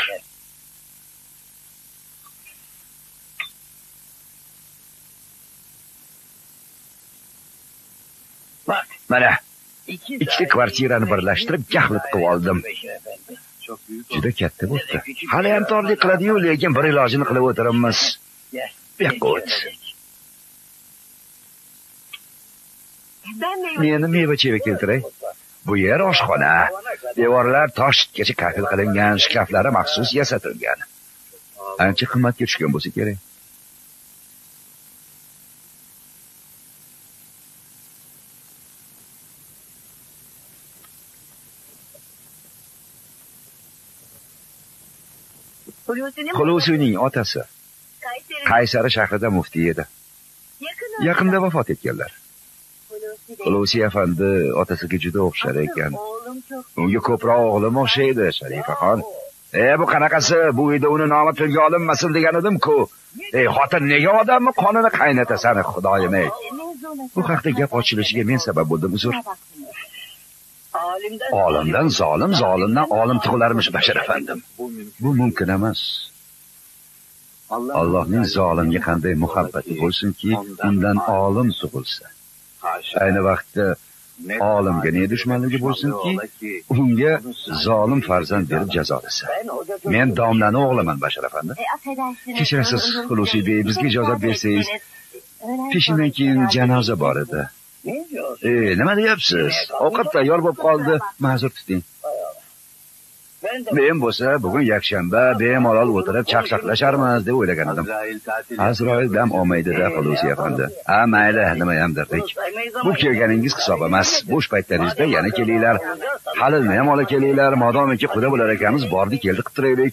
Bak. Mana ikkita kvartirani birlashtirib jahlit qilib oldim. Juda katta bo'ldi. Hali ham torlik qiladi-yu, lekin bir ilojini qilib o'tiramiz. Yo'q. Meni meva-cheva keltiray. Bu yer oshxona. Devorlar toshgacha kafil qilingan, shkaflari maxsus yasatilgan. Ancha qimmatga tushgan bo'lsa kerak. Xulusining otasi Qaysari shahrida muftiy edi. Yaqinda vafot etganlar. Xulusi afandi otasiga juda o'xshar ekan. Unga ko'proq o'g'lim o'xshaydi, Sharifaxon. E, bu qanaqasi? Bu uyda uni nomi tilga olinmasin degan edim-ku. Ey, xotin nega odamni qonini qaynatasan, Xudoyim ey. Bu haqda gap ochilishiga men sabab bo'ldim, uzr. Olimdan zolim, zolimdan olim tug'ilarmish, Bashir afandim. Bu mumkin emas. Allohning zolimga qanday muhabbati bo'lsinki, undan olim tug'ilsa. Ayni vaqtda olimga ne dushmanligi bo'lsinki, unga zolim farzand berib jazolasa. Men domlani o'g'liman, Bashir afandi. Kechirasiz, Xulusi bey, bizga ijozat bersangiz, peshindan keyin janoza bor edi. E, nima deyapsiz? Ovqat tayyor bo'lib qoldi, ma'zur tuting. Men bo'lsa, bugun yakshanba bemalol o'tirib chaqchaqlasharmiz deb o'ylagan edim. Azroil dam olmaydi-da, Xulusi afandi. Ha, mayli, nima ham derdik. Bu kelganingiz hisob emas. Bo'sh paytlaringizda yana kelinglar. Halilni ham ola kelinglar, modomiki xudo bo'lar ekanmiz, bordi keldi qilib turaylik.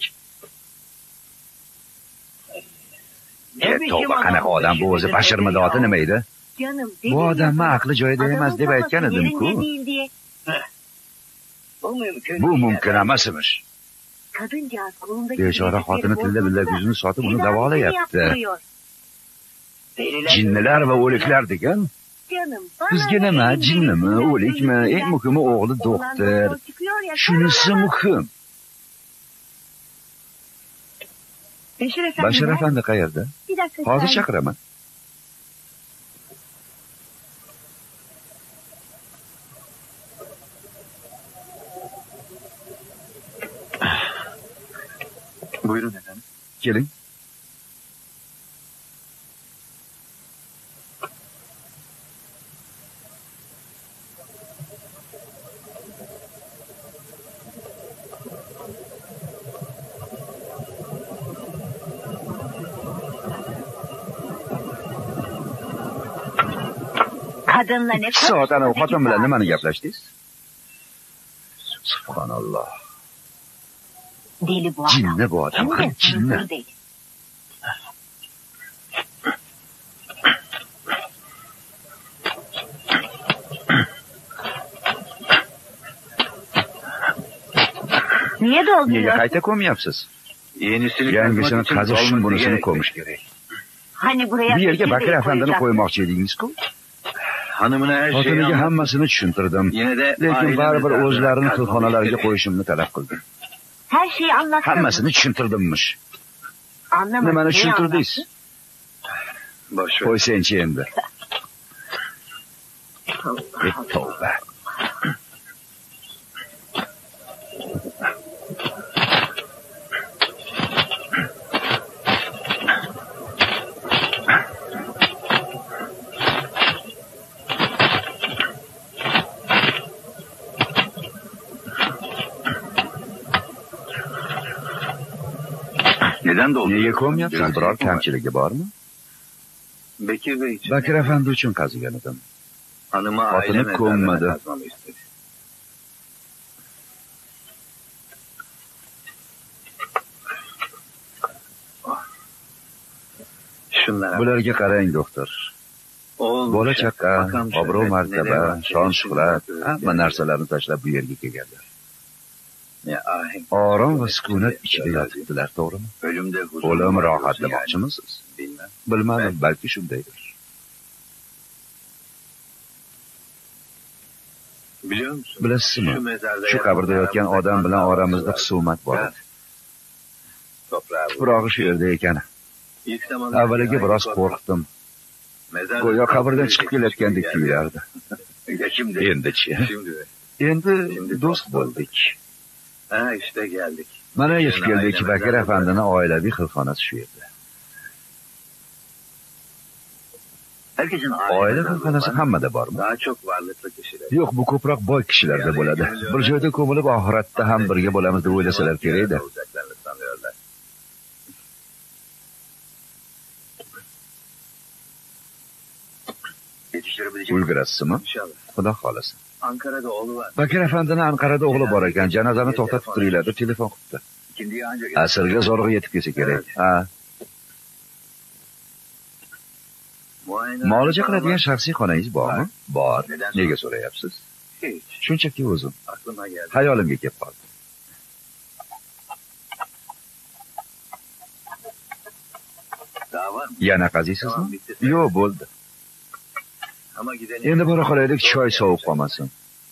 E, tavba, qanaqa odam bu o'zi? Bashir midoti nima edi? Bu odamning aqli joyida emas deb aytgan edim-ku. Bu mumkin emas emish. Bechora xotini tilla billa yuzini sotib uni davolayapti. Jinnilar va o'liklar degan. Bizga nima, jinnimi, o'likmi? Eng muhimi o'g'li doktor. Shunisi muhim. Bashir afandi qayerda? Hozir chaqiraman. Buyurun efendim. Keling. Kadınla ne ikki soat ana konuştunuz? xotin bilan nimani gaplashdingiz? Subhanalloh. Deli bu adam. Jinni bu odam, Hem de jinni. hızır deli. Niye Nega dolduruyorsun? qayta ko'myapsiz? Yenisini Yangisini kazmak için qazish uchun dolması bunisini gerek. ko'mish kerak. Hani buraya Bu yerga Bekir Bakir Bey afandini koyacaktın. qo'ymoqchi edingiz-ku? Hanımına her şeyi Xotiniga anlattım. hammasini tushuntirdim. Yine de Lekin aile baribir mezarlığına o'zlarini kazmamak qilxonalarga istedi. qo'yishimni talab qildi. Her şeyi anlattın. Hammasini tushuntirdimmish. Anlamadım. Nimani Neyi tushuntirdingiz? Boş ver. Qo'ysangchi endi. anlattın? Ey tavba. Neden doldu? Nega ko'myapsiz? Biror kamchiligi bormi? Bekir Bey için. Bakir afandi uchun qazigan edim. Hanımı Xotini aile ko'nmadi. mezarlığına kazmamı istedi. Şunlara. Bularga qarang, doktor. Oğul, Bola uşak, chaqa, makam obro' şöhret, martaba, neler var, shon şeref, shuhrat, şöhret, hamma narsalarni tashlab bu yerga kelganlar. ne ahenk. Orom va sukunat ichida yotibdilar, to'g'rimi? Ölümde huzur. O'lim var rohat diyorsun yani. demoqchimisiz? Bilmem. Bilmadim, balki shundaydir. Biliyor musun? Bilasizmi? Şu mezarda Shu qabrda yotgan odam bilan oramizda husumat bor edi. Toprağı. Tuprog'i shu yerda ekan. İlk zamanlar Avvaliga biroz qo'rqdim. Mezarda Go'yo qabrdan toprağı chiqib kelayotgandek geldi. tuyulardi. Ya şimdi. Endi-chi? Şimdi. Endi do'st bo'ldik. Ha işte geldik. Mana yetib keldik, Bakir afandini oilaviy xilxonasi shu yerda. Herkesin Oila xilxonasi hammada bormi? Daha çok varlıklı kişiler. Yo'q, bu ko'proq boy kishilarda bo'ladi. Bir joyda ko'milib oxiratda ham birga bo'lamiz deb o'ylasalar kerak edi. Olacaklarını sanıyorlar. Yetiştirebilecek Ulgurasizmi? İnşallah. Xudo xolasa. Ankara'da oğlu var. Bakir afandini Anqarada o'g'li bor ekan. Janozani to'xtatib turinglar deb telefon qilibdi. İkindiye ancak Asrga zo'rg'a yetib kelsa kerak. Ha, muayene muolaja qiladigan shaxsiy xonangiz bormi? Bor. Nega so'rayapsiz? hiç Shunchaki o'zim. aklıma geldi. Hayolimga kelib qoldi. Daha var mı? Yana qaziysizmi? Yo'q, bo'ldi. Ama gidelim. Endi bora qolaylik, choy sovib qolmasin.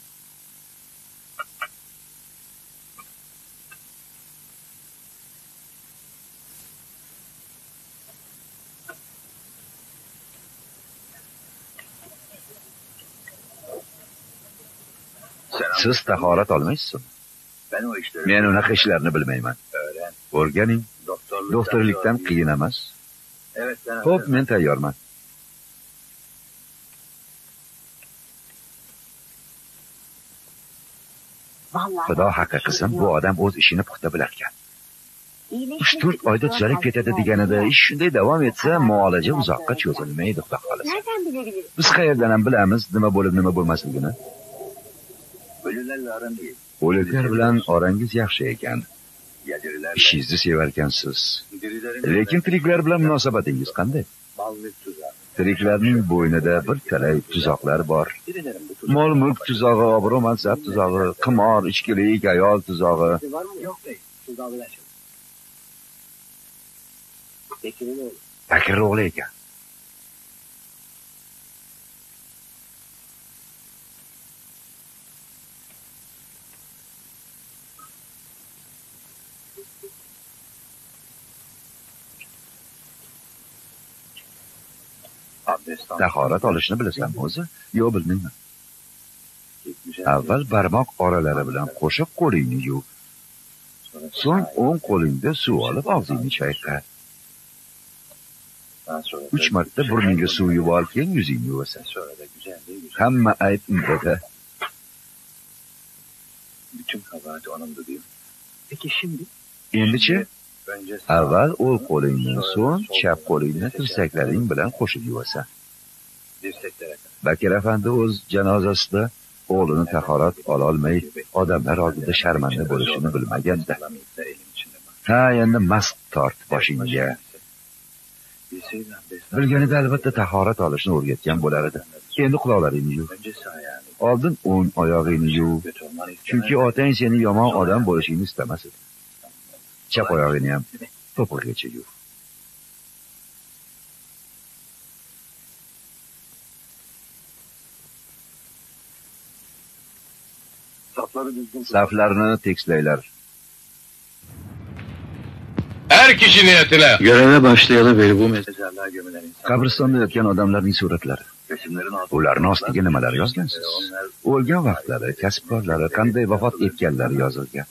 Sen Siz tahorat olmaysizmi? ben o işleri Men unaqa ishlarni bilmayman. öğren. O'rganing. Doktorluktan, Doktorlikdan zor. qiyin emas. Evet ben Xo'p, hazırım. men tayyorman. Vallahi. Xudo haqqi qilsin, bu odam o'z ishini puxta bilar ekan. uch to'rt oyda tuzalib ketadi deganida, ish shunday davom etsa, muolaja uzoqqa cho'zilmaydi, xudo xolasa. Nereden bilebiliriz? Biz qayerdan ham bilamiz nima bo'lib nima bo'lmasligini. Ölülerle aran değil. O'liklar bilan orangiz yaxshi ekan. Ya dirilerle. Ishingizni sevarkansiz. Dirilerin Lekin tiriklar bilan munosabatingiz qanday? mal mülk tuzağı. Tiriklarning bo'ynida bir talay tuzoqlar bor. Dirilerin bu tuzağı. Mol mulk tuzog'i, obro' mansab tuzog'i, qimor, ichkilik, ayol tuzog'i. Var mı? Yok değil. Tuzağı açın. Bekir'in oğlu. Bakir o'g'li ekan. Abdest al. Tahorat olishni bilasanmi o'zi? Yo'q, bilmayman. Güzel. Avval barmoq oralari bilan qo'shib qo'lingni yuv. So'ng o'ng qo'lingda suv olib og'zingni chayqa. Daha sonra Uch marta burningga suv yuvib ol, keyin yuzingni yuvasan. sonra da güzel değil güzel. Hamma ayb undada. Bütün kabahati onundu diyor. Peki şimdi? Endichi Önce avval o'ng qo'lingni, so'ng chap qo'lingni tirsaklaring bilan qo'shib yuvasan. So'ng o'ng qo'lingni, so'ng chap qo'lingni tirsaklaring bilan qo'shib yuvasan. Keyin yuzingni yuvasan. sonra da güzel değil güzel. Bakir afandi o'z janozasida o'g'lini tahorat ololmay odamlar oldida sharmanda bo'lishini bilmaganda. Ha, endi mast tort boshingga. Bilganida albatta tahorat olishni o'rgatgan bo'lar edi. Endi quloqlaringni yuv. Oldin o'ng oyog'ingni yuv. Chunki otang seni yomon odam bo'lishingni istamas edi. Chap oyog'ingni ham to'pig'igacha yuv. Saflarni tekislaylar. Her kişi niyetine. Göreve başlayalı beri bu mezarlığa gömülen insan. Qabristonda yotgan odamlarning suratlari. Ularning ostiga nimalar yozgansiz? O'lgan vaqtlari, kasb-korlari, qanday vafot etganlari yozilgan.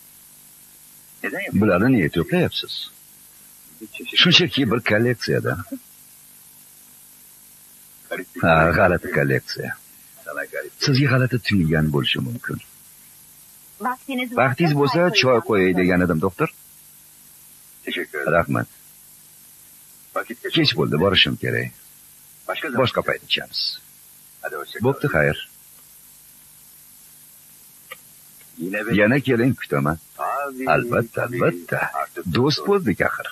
Bularni niye to'playapsiz? Shunchaki bir kolleksiyada. Ha, g'alati kolleksiya. Sizga g'alati tuyulgan bo'lishi mumkin. Vaqtingiz bo'lsa, choy qo'yay degan edim, doktor. Rahmat. Kech bo'ldi, borishim kerak. Boshqa payt ichamiz. Bo'pti, xayr. Yana keling, kutaman. Albatta, albatta. Do'st bo'ldik axir.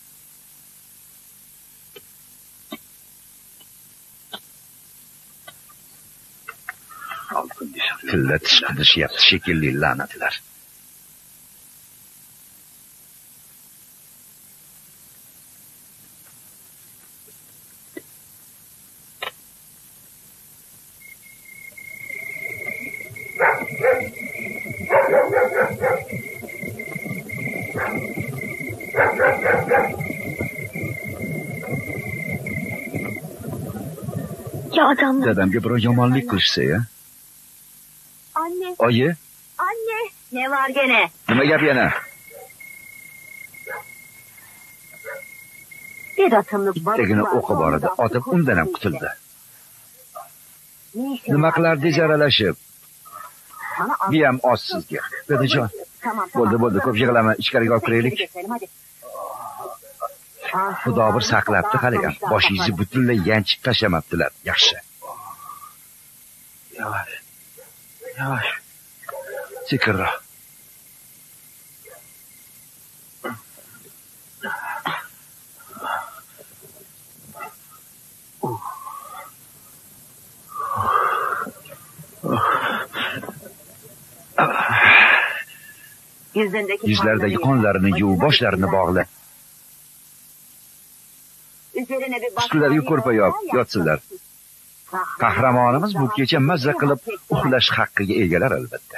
Tilla tish qidishyapti shekilli, la'natlar. Dadamga birov yomonlik qilishsa-ya. Anne. Oyi, Anne. Ne var gene? nima gap yana? Bir atımlı Bittagina o'qi bor edi, otib undan ham qutuldi. Nima qilardi jaralashib? Biyam oz sizga. Dadajon. Bo'ldi, bo'ldi, ko'p yig'lama, ichkariga olib kiraylik. Xudo bir saqlabdi haligan. Boshingizni butunlay yanchib tashamabdilar. Yaxshi. Yavaş. Yavaş. Sekinroq. Yuzlaridagi qonlarini yuv, boshlarini bog'la. Ustlariga ko'rpa yop, yotsinlar. Qahramonimiz bu kecha mazza qilib uxlash haqqiga egalar albatta.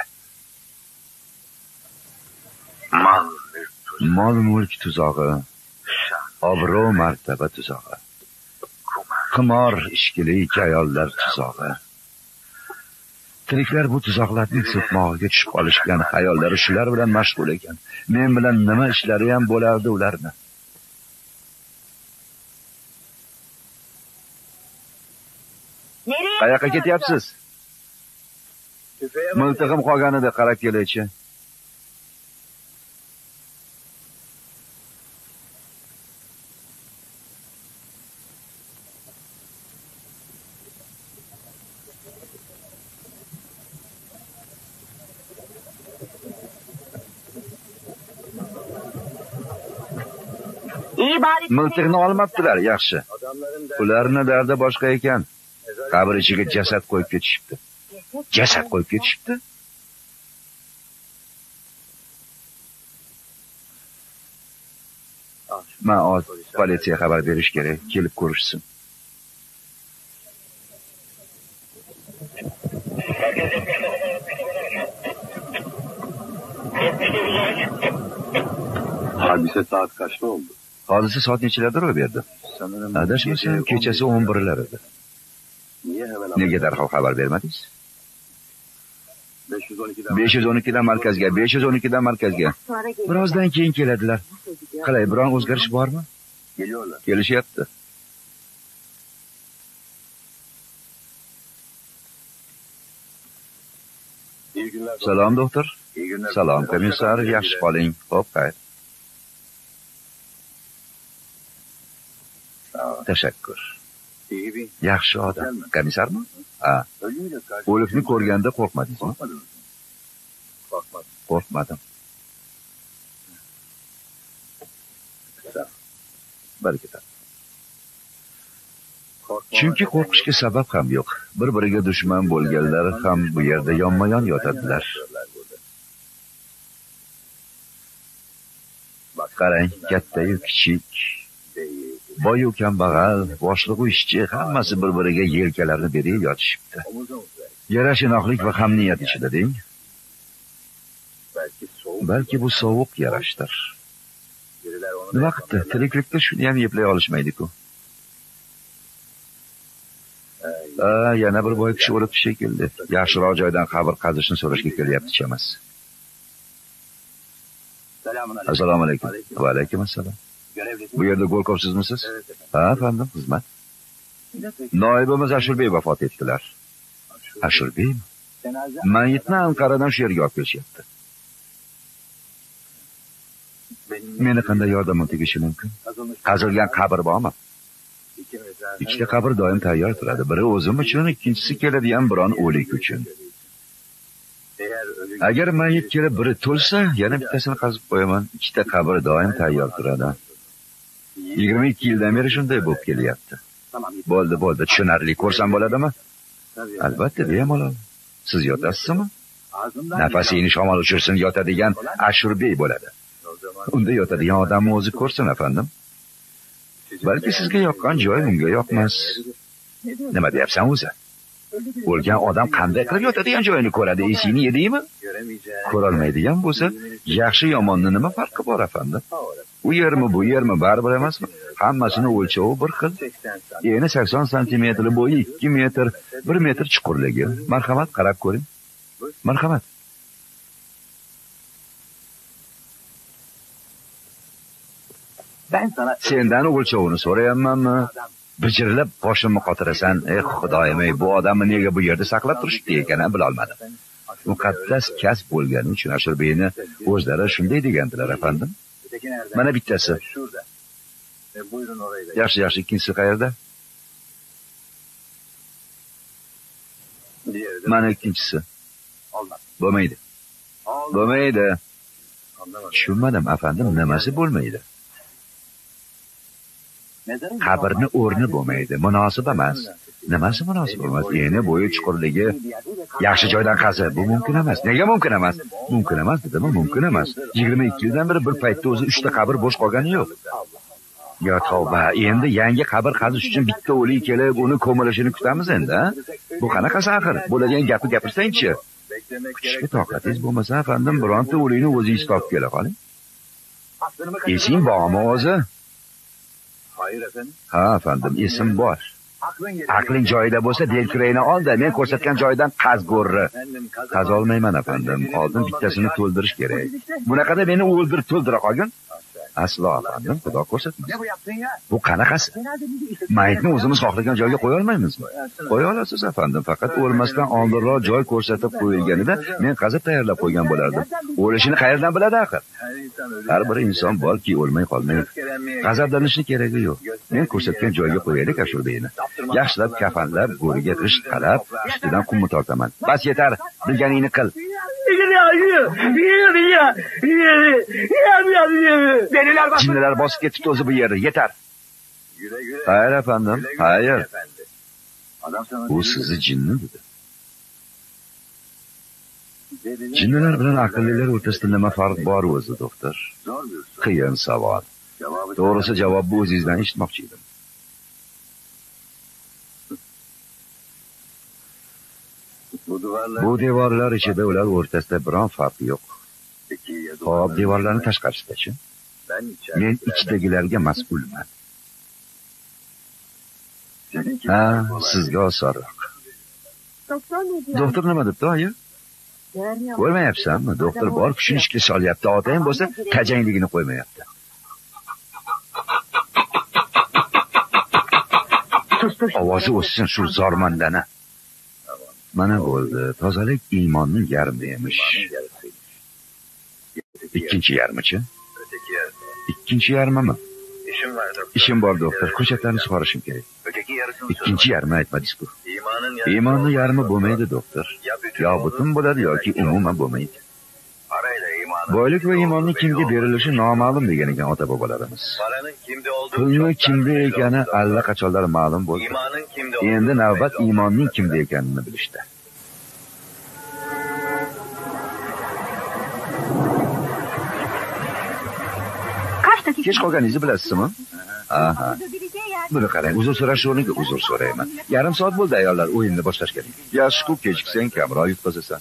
Mol mulk tuzog'i, obro' martaba tuzog'i, qimor, ishkilik, ayollar tuzog'i. Tiriklar bu tuzoqlarning sirtmog'iga tushib qolishgan, hayollari shular bilan mashg'ul ekan. Men bilan nima ishlari ham bo'lardi ularni. Qayoqqa ketyapsiz? Miltig'im qolganida qarab kelaychi. Miltig'ni olmabdilar, yaxshi. Ularning dardi boshqa ekan. Qabr ichiga jasad qo'yib ketishibdi. Jasad qo'yib ketishibdi? Men politsiyaga xabar berish kerak, kelib ko'rishsin. Hadise saat kaçta oldu? Hodisa soat nechalarda ro'y berdi? Adashmasam, kechasi o'n birlar edi. Nega darhol xabar bermadingiz? besh yuz o'n ikkidan markazga, besh yuz o'n ikkidan markazga. Birozdan keyin keladilar. Qalay, biron o'zgarish bormi? Kelishyapti. Salom, doktor. Salom, komissar, yaxshi qoling. Xo'p, xayr. Tashakkur. Yaxshi odam. Komissarmi? Ha. O'likni ko'rganda qo'rqmadingizmi? Qo'rqmadim. Baraka. Chunki qo'rqishga sabab ham yo'q. Bir-biriga dushman bo'lganlar ham bu yerda yonma-yon yotadilar. Qarang, katta-yu kichik, boy-yu kambag'al, boshliq-u ishchi hammasi bir-biriga yelkalarini berib yotishibdi. Yarashinoqlik va hamniyat ichida deng. Balki bu sovuq yarashdir. Nima qildi? Tiriklikda shuni ham eplay olishmaydi-ku. A, yana bir boy kishi o'lib shekilli. Yaxshiroq joydan qabr qazishni so'rashga kelyapti chamas. Assalomu alaykum. Va alaykum assalom. Bu yerda Go'lkovsizmisiz? Ha, efendim, xizmat. Noibimiz Ashurbey vafot etdilar. Ashurbeymi? Mayitni Anqaradan shu yerga olib kelishyapti. Meni qanday yordamim tegishi mumkin? Qazilgan qabr bormi? Ikkita qabr doim tayyor turadi. Biri o'zim uchun, ikkinchisi keladigan biron o'lik uchun. Agar mayit kelib biri to'lsa, yana bittasini qazib qo'yaman. Ikkita qabr doim tayyor turadi. yigirma ikki yildan beri shunday bo'lib kelyapti. Bo'ldi, bo'ldi, tushunarli. Ko'rsam bo'ladimi? Albatta, bemalol. Siz yotasizmi? Nafasingni shamol uchirsin yotadigan Ashurbey bo'ladi. Unda yotadigan odamni o'zi ko'rsin, efendim. Balki sizga yoqqan joy unga yoqmas. Nima deyapsan o'zi? O'lgan odam qanday qilib yotadigan joyini ko'radi, esingni yedingmi? Ko'rolmaydigan bo'lsa, yaxshi yomonni nima farqi bor, efendim? U yermi, bu yermi, baribir emasmi? Hammasini o'lchovi bir xil. Eni sakson santimetr, bo'yi ikki metr, bir metr chuqurligi. Marhamat, qarab ko'ring. Marhamat. Sendan o'lchovini so'rayapmanmi? Bijirilib boshimni qotirasan. Ey xudoyim, bu odamni nega bu yerda saqlab turishdi ekan, bila olmadim. Muqaddas kasb bo'lgani uchun Ashurbeyni o'zlari shunday degandilar, efendim. Mana bittasi. Yaxshi, yaxshi, ikkinchisi qayerda? Mana ikkinchisi. Bo'lmaydi. Bo'lmaydi. Tushunmadim, efendim, nimasi bo'lmaydi? Qabrni o'rni bo'lmaydi, munosib emas. Nimasi munosib emas? Eni bo'yi chuqurligi yaxshi joydan qazi. Bu mumkin emas. Nega mumkin emas? Mumkin emas dedimi? Mumkin emas. yigirma ikki yildan beri bir paytda o'zi uchta qabr bo'sh qolgani yo'q. Yo tavba, endi yangi qabr qazish uchun bitta o'lik kelib, uni ko'milishini kutamiz endi, ha? Bu qanaqasi axir? Bo'ladigan gapni gapirsang-chi. Kutishga toqatingiz bo'lmasa, efendim, bironta o'likni o'zingiz topib kela qoling. Esing bormi o'zi? Ha, efendim, esim bor. Aqling joyida bo'lsa, delkrayni ol-da, men ko'rsatgan joydan qaz go'rri. Qaz olmayman, efendim. Oldin bittasini to'ldirish kerak. Bunaqada meni o'ldirib to'ldira qolgin. Aslo, efendim, xudo ko'rsatmasin. Bu qanaqasi? Mayitni o'zimiz xohlagan joyga qo'ya olmaymizmi? Qo'ya olasiz, efendim, faqat o'lmasdan oldinroq joy ko'rsatib qo'yilganida men qazib tayyorlab qo'ygan bo'lardim. O'lishini qayerdan biladi axir? Har bir inson borki, o'lmay qolmaydi. G'azablanishni keragi yo'q. Men ko'rsatgan joyga qo'yaylik Ashurbeyni. Yaxshilab kafanlab, go'riga g'isht qalab, ustidan qumni tortaman. Bas, yetar, bilganingni qil. Jinnilar bosib ketibdi o'zi bu yerni, yetar. Hayır efendim, hayır. Bu sizi jinni dedi. Jinnilar bilan aqllilar o'rtasida nima farq bor o'zi, doktor? Qiyin savol. To'g'risi javobni o'zingizdan eshitmoqchi edim. Bu devorlar ichida ular o'rtasida biron farq yo'q. Xo'p, devorlarning tashqarisidachi? Men ichdagilarga mas'ulman. Ha, sizga osonroq. Doktor nima debdi, oyi? Ko'rmayapsanmi? Doktor bor kuchini ishga solyapti. Otang bo'lsa, tajangligini qo'ymayapti. Ovozi o'ssin shu zormandani. Mana bo'ldi. Tozalik iymonning yarmi emish. Ikkinchi yarmichi? Ikkinchi yarmimi? İşim bor doktor. Ko'chatlarni sug'orishim kerak. Ikkinchi yarmi aytmadingiz-ku. Iymonni yarmi bo'lmaydi doktor. Yo butun bo'ladi yoki umuman bo'lmaydi. Boylik va iymonning kimga berilishi noma'lum degan ekan ota-bobolarimiz. Pulning kimda ekani allaqachonlar ma'lum bo'ldi. Endi navbat iymonning kimda ekanini bilishdi. Kech qolganingizni bilasizmi? Aha. Buni qarang, uzr so'rash o'rniga uzr so'rayman. Yarim soat bo'ldi ayollar o'yinni boshlashga. Yaxshi-ku, kechiksang kamroq yutqazasan.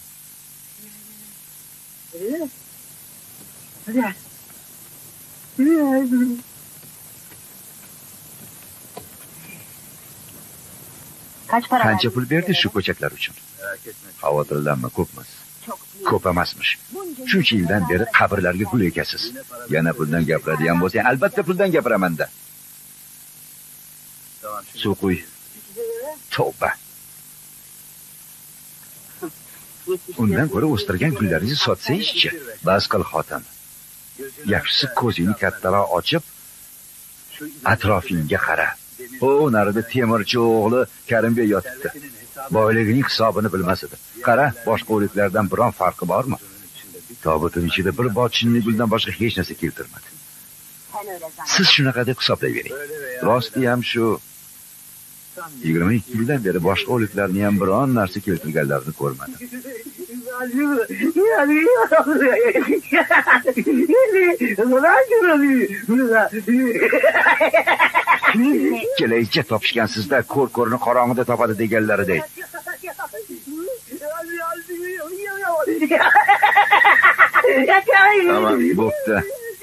Qancha pul berdi shu ko'chatlar uchun? Xavotirlanma, ko'pmas. Ko'p emasmish. Shuncha yildan beri qabrlarga gul ekasiz. Yana puldan gapiradigan bo'lsang, albatta puldan gapiraman-da. Suv qo'y. Tavba. Undan ko'ra o'stirgan gullaringizni sotsangizchi. Bas qil xotin. Yaxshisi ko'zingni kattaroq ochib, atrofingga qara. O, narida temirchi o'g'li Karimbek yotibdi. Boyligining hisobini bilmas edi. Qara, boshqa o'liklardan biron farqi bormi? Tobutning ichida bir botchinli guldan boshqa hech narsa keltirmadi. Siz shunaqa deb hisoblayvering. Rosti ham shu yigirma ikki yildan beri boshqa o'liklarni ham biron narsa keltirganlarini ko'rmadim. Kelaycha topishgansizda ko'r-ko'rni qorong'ida topadi deganlaridek. Tamam, bo'pti.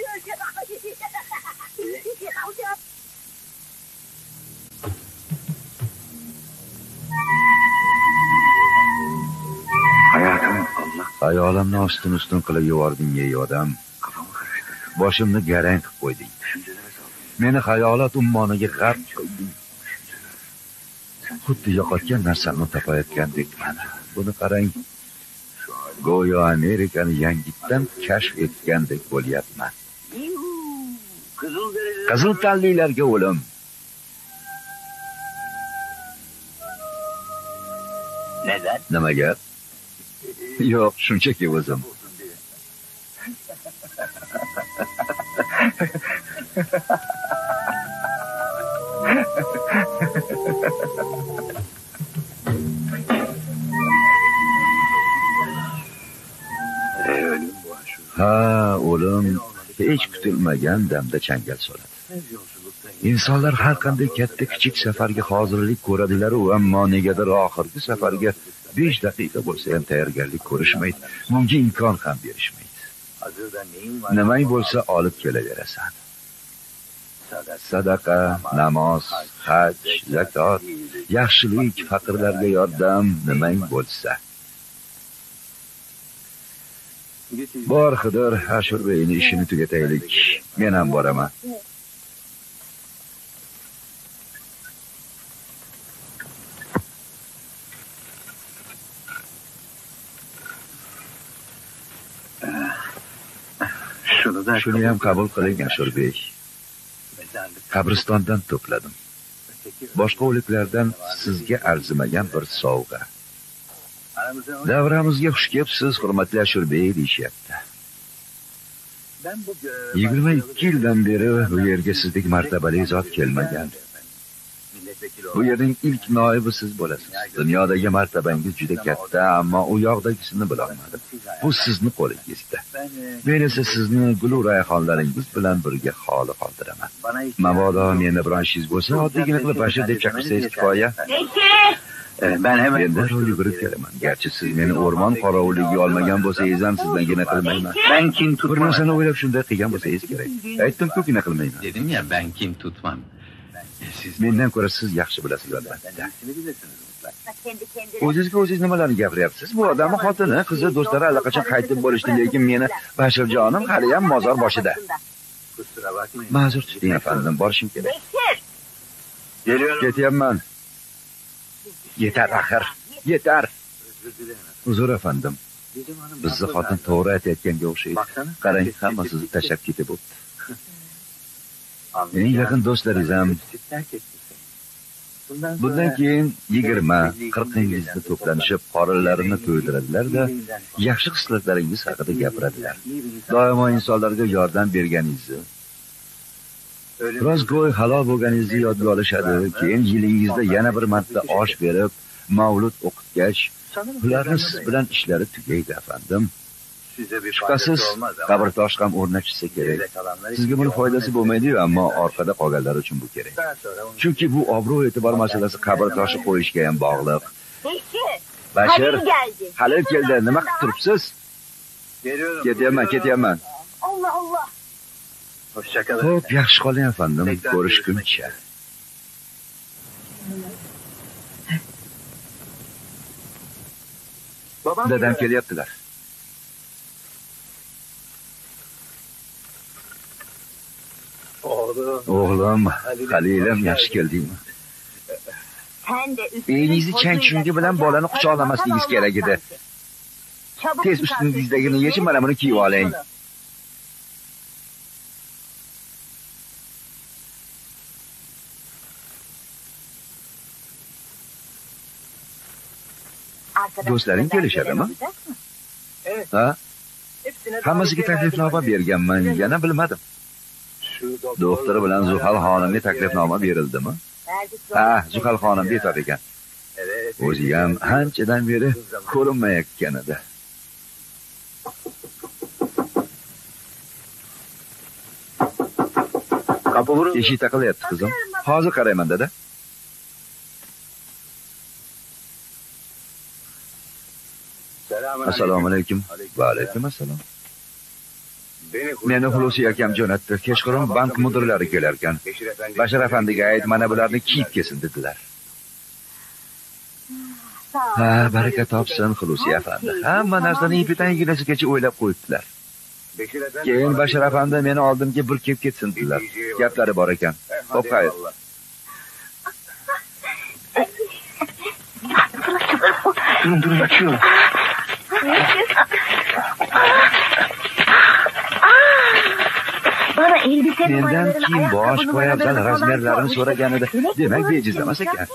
Ayolimni ostin-ustin qilib yubording, ey odam. Boshimni garang qilib qo'yding. Meni xayolat ummoniga g'arq qilding. Xuddi yo'qotgan narsamni topayotgandekman. Buni qarang. Go'yo Amerikani yangitdan kashf etgandek bo'lyapman. Qizil tanlilarga o'lim. Neden? Nima gap? Yo'q, shunchaki o'zim. Ha, o'lim hech kutilmagan damda changal soladi. Insonlar har qanday katta kichik safarga hozirlik ko'radilar, ammo negadir oxirgi safarga besh daqiqa bo'lsa ham tayyorgarlik ko'rishmaydi. Bunga imkon ham berishmaydi. Nimang bo'lsa olib kelaverasan. Sadaqa, namoz, haj, zakot, yaxshilik, faqirlarga yordam nimang bo'lsa. Bor Xidir, Ashurbeyni ishini tugataylik. Men ham boraman. Shuni ham qabul qiling, Ashurbey. Qabristondan to'pladim. Boshqa o'liklardan sizga arzimagan bir sovg'a. Davramizga xush kelibsiz, hurmatli Ashurbey deyishyapti. yigirma ikki yildan beri bu yerga sizdek martabali zot kelmagan. Bu yerning ilk noibi siz bo'lasiz. Dunyodagi martabangiz juda katta, ammo u yoqdagisini bilolmadim. Bu sizni qo'lingizda. Men esa sizni gul rayhonlaringiz bilan birga xoli qoldiraman. Mabodo menda biron ishingiz bo'lsa, oddiygina qilib Bashir deb chaqirsangiz kifoya. Ben hemen Yeniden yugurib kelaman. Gerçi siz meni o'rmon qorovulligiga olmagan bo'lsangiz ham sizdan qilmayman. Ben kin tutmam. Bir narsani o'ylab shunday qilgan bo'lsangiz kerak. Aytdim-ku, gina qilmayman. Dedim ya, ben kin tutmam. Siz mendan ko'ra siz yaxshi bilasiz albatta. O'zingizga o'zingiz nimalarni gapiryapsiz? Bu odamning xotini, qizi, do'stlari allaqachon qaytib bo'lishdi, lekin meni Bashirjonim hali ham mozor boshida. Ma'zur tuting afandim, borishim kerak. Ketyapman. Yeter axir, yeter. Uzr afandim. Bizni xotin to'g'ri aytayotganga o'xshaydi. Qarang, hammasi tashlab ketib o'tdi. Eng yaqin do'stlaringiz ham. Bundan keyin yigirma qirqingizda to'planishib, qorinlarini to'ydiradilar-da, yaxshi xislatlaringiz haqida gapiradilar. Doimo insonlarga yordam berganingizni, biroz go'y halol bo'lganingizni yodga olishadi. Keyin yilingizda yana bir marta osh berib, mavlud o'qitgach, ularni siz bilan ishlari tugaydi, afandim. Shubhasiz, qabrtosh ham o'rnatishsa kerak. Sizga buni foydasi bo'lmaydi-yu, ammo orqada qolganlar uchun bu kerak. Chunki bu obro' e'tibor masalasi qabrtoshi qo'yishga ham bog'liq. Bashir, hali keldi. Nima qilib turibsiz? Ketyapman, ketyapman. Allah Allah. Xo'p, yaxshi qoling, afandim. Ko'rishguncha. Dadam kelyaptilar. O'g'lim, Halilim, yaxshi keldingmi? Elingizni chang-chungi bilan bolani quchoqlamasligingiz kerak edi. Tez ustingizdagini yechib, mana buni kiyib oling. Do'stlaring kelishadimi? Ha? Hammasiga taklifnoma berganman, yana bilmadim. Doktor bilan Zuhal xonimga taklifnoma berildimi? Ha, Zuhal xonim betor ekan. O'zi ham anchadan beri ko'rinmayotgan edi. Eshik taqilyapti, qizim. Hozir qarayman, dada. Assalomu alaykum. Va alaykum assalom. Meni Xulusi akam jo'natdi. Kechqurun bank mudirlari kelar ekan. Bashir afandiga ayt, mana bularni kiyib kelsin dedilar. Ha, baraka topsin Xulusi afandi. Hamma narsani ipidan ignasigacha o'ylab qo'yibdilar. Keyin Bashir afandi meni oldimga bir kelib ketsin dedilar. Gaplari bor ekan. Xo'p, xayr. Durun, durun, açıyorum. Bana elbise Mendan kiyim bosh qo'yabsan, razmerlarini so'ragan edi. Demak, bejiz emas ekan.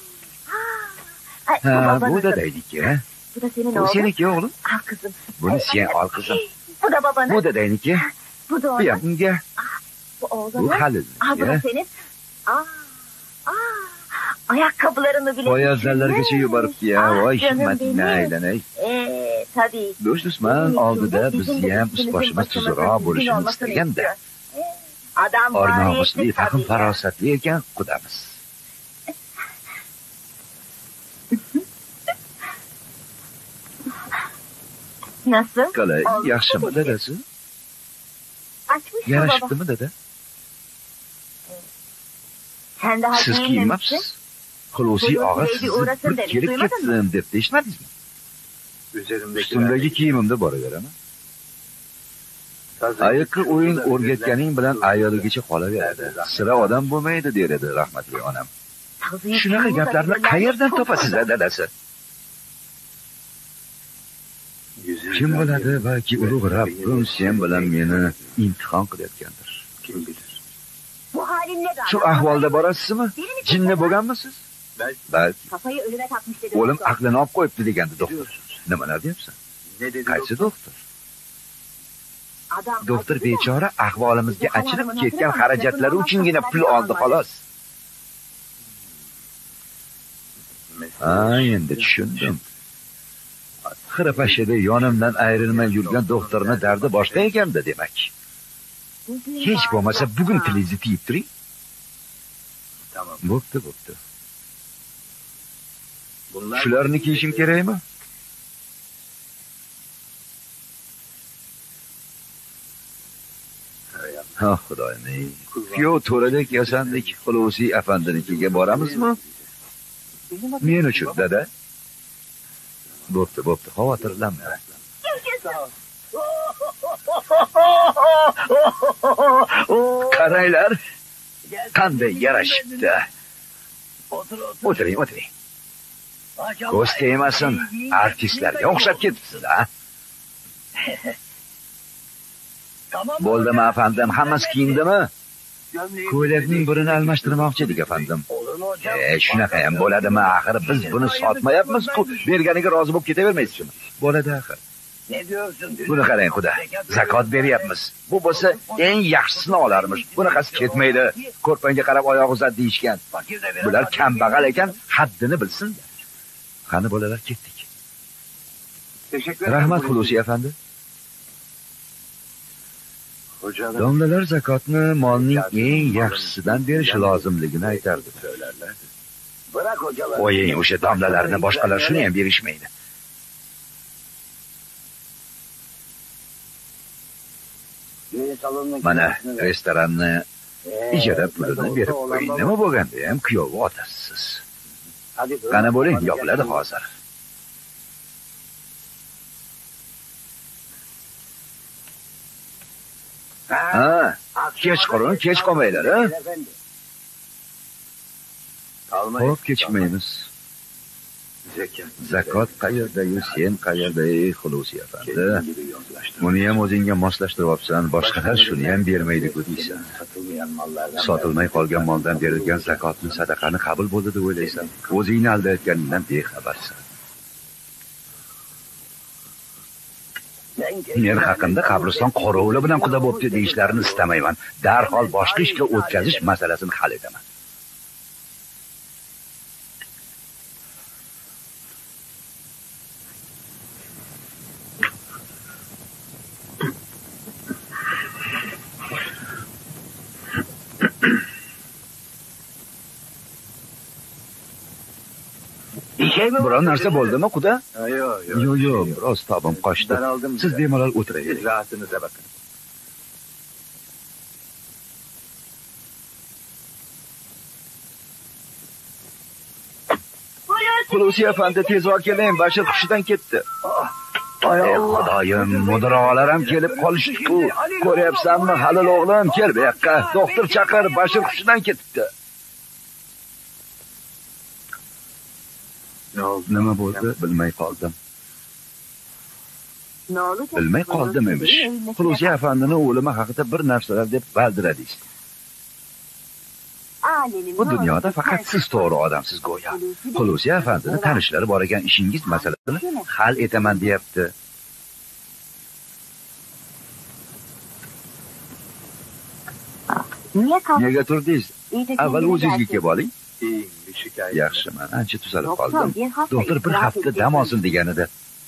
Ha, bu da daydiki, ha? Bu da senin Bu oğlun. seniki oğlum. Al kızım. Bunu sen al kızım. Bu da babanın. Bu da daydiki. Bu da Bu onun. yakınga. Bu oğlanın. Bu Halil. Al bu da senin. Aa, aa, ayakkabılarını bile. Poyazlargacha yuborib ya. Voy, himmatingni aylanay. Ee, tabii. Do'st dushman oldida bizni ham ust-boshimiz tuzukroq bo'lishini istaganda. Adam Ornomusli, marifetli fahim tabii. farosatli ekan qudamiz. Nasıl? Qalay, Oldu mu yaxshimi peki? dadasi? Açmış mı baba? Yarashibdimi dada? Sen daha Siz giyinmemişsin. kiyinmabsiz? Xulusi og'a sizni bir kelib ketsin deb eshitmadingizmi? Ustimdagi kiyimimda boraveraman. Ayiqqa o'yin o'rgatganing bilan ayoligicha qolaveradi. Sira odam bo'lmaydi der edi rahmatli onam. Shunaqa gaplarni qayerdan topasiz, dadasi? Kim biladi, balki ulug' Rabbim sen bilan meni imtihon qilayotgandir. Kim bilir? Bu halinle de Shu ahvolda borasizmi? Jinni bo'lganmisiz? Balki. Kafayı ölüme takmış dedi. O'lim doktor. aqlini olib qo'yibdi degandi doktor. Nimalar deyapsan? Ne dedi Qaysi doktor? Adam Doktor acıdı ya. bechora ahvolimizga achinib ketgan xarajatlari uchungina pul oldi xolos. Ha, endi tushundim. Xirapashada yonimdan ayrilmay yurgan doktorni dardi boshqa ekanda demak. Hech bo'lmasa bugun tilingizni tiyib turing. Tamam. Bo'pti, bo'pti. Bunlar Shularni kiyishim kerakmi? Ha, xudoyim. Kuyov to'radek yasandik Xulusi afandinikiga boramizmi? Men uchun dada. Bo'pti, bo'pti, xavotirlanma. Qaranglar, qanday yarashibdi. O'tiring, o'tiring. Ko'z tegmasin, artistlarga o'xshab ketibsiz, ha? Bo'ldimi afandim, hammasi kiyindimi? Ko'ylakning birini almashtirmoqchi edik, efendim. E, shunaqa ham bo'ladimi? Axir biz buni sotmayapmiz-ku. Berganiga rozi bo'lib ketavermaysizmi? Bo'ladi axir. Buni qarang, xudo. Zakot beryapmiz. Bu bo'lsa eng yaxshisini olarmiz. Bunaqasi ketmaydi. Ko'rpangga qarab oyoq uzat deyishgan. Bular kambag'al ekan, haddini bilsin. Qani bolalar, ketdik. Rahmat Xulusi efendi. Domlalar zakotni molning eng yaxshisidan berishi lozimligini aytardi. Qo'ying o'sha domlalarni, boshqalar shuni ham berishmaydi. Mana restoranni ijara pulini berib qo'ying. Nima bo'lganda ham kuyovi otasiz. Qani bo'ling, yopiladi hozir. Ha, kech qolun, kech qolmaylar, ha? Xo'p, kechmaymiz. Zakot qayerda-yu, sen qayerda, ey Xulusi efendi? Buni ham o'zingga moslashtiryapsan, boshqalar shuni ham bermaydi-ku deysan. Sotilmay qolgan moldan berilgan zakotni, sadaqani qabul bo'ldi deb o'ylaysan. O'zingni aldayotganingdan bexabarsan. Men haqimda qabriston qorovuli bilan quda bo'pti deyishlarini istamayman. Darhol boshqa ishga o'tkazish masalasini hal etaman. Biron narsa bo'ldimi, quda? Yo'q, yo'q, yo'q, biroz tobim qochdi. Siz bemalol o'tiravering. Rahatiniz bakın. Xulusi efendi, tezroq keling, Bashir hushidan ketdi. Ey Xudoyim, mudirog'alar ham kelib qolishdi-ku. Ko'ryapsanmi, halil o'g'lim, kel bu yoqqa. Doktor chaqir, Bashir hushidan ketdi. Nima bo'ldi, bilmay qoldim. Bilmay qoldim emish. Xulusi efendini o'limi haqida bir narsalar deb baldiradingiz. Bu dunyoda faqat siz to'g'ri odamsiz go'yo. Xulusi efendini tanishlari bor ekan, ishingiz masalasini hal etaman deyapti. Nega turdingiz? Avval o'zingizga kelib oling. Yaxshiman, ancha tuzalib qoldim. Doktor bir hafta dam olsin degan edi.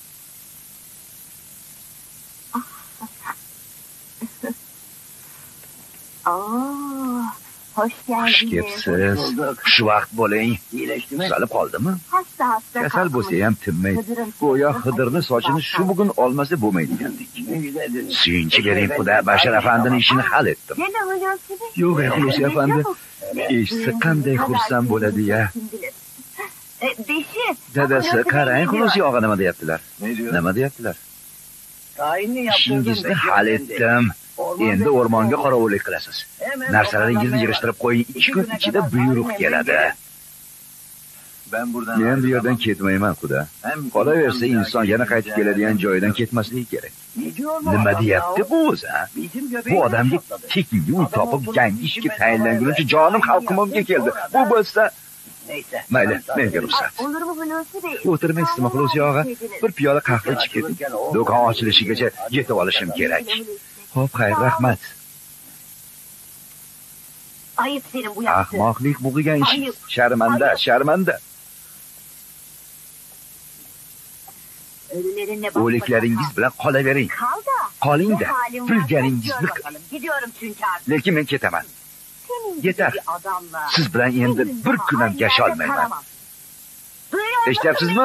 Xush kelibsiz. Shu vaqt bo'ling. Tuzalib qoldimi? Kasal bo'lsa ham tinmaydi. Go'yo Xidirni sochini shu bugun olmasa bo'lmaydigandek. Suyunchi bering, xudo, Bashir efendini ishini hal etdim. Yo'q, Xulusi efendi. Eshitsa qanday xursand bo'ladi-ya. Dadasi, qarang, Xulusi og'a nima deyaptilar? Nima deyaptilar? Ishingizni hal etdim. Endi o'rmonga qorovullik qilasiz. Narsalaringizni yig'ishtirib qo'ying, ikki kun ichida buyruq keladi. Men bu yerdan ketmayman, xudo. Qolaversa, inson yana qaytib keladigan joyidan ketmasligi kerak. Nima deyapti bu o'zi? Bu odamga tekin yo'l topib yangi ishga tayinlanguncha jonim xalqimga keldi. Bu bo'lsa, mayli, menga ruxsat. O'tirmaysizmi, Xulusi og'a? Bir piyola qahva ichib keting. Do'kon ochilishigacha yetib olishim kerak. Xo'p, xayr, rahmat. Ayıp senin bu yaptığın. Ahmoqlik bu qilgan ish. Sharmanda, sharmanda. O'liklaringiz bilan qolavering. Qoling-da, bilganingizni qiling. Gidiyorum çünkü artık. Lekin men ketaman. Yetar. Siz bilan endi bir kun ham yasholmayman. Eshityapsizmi?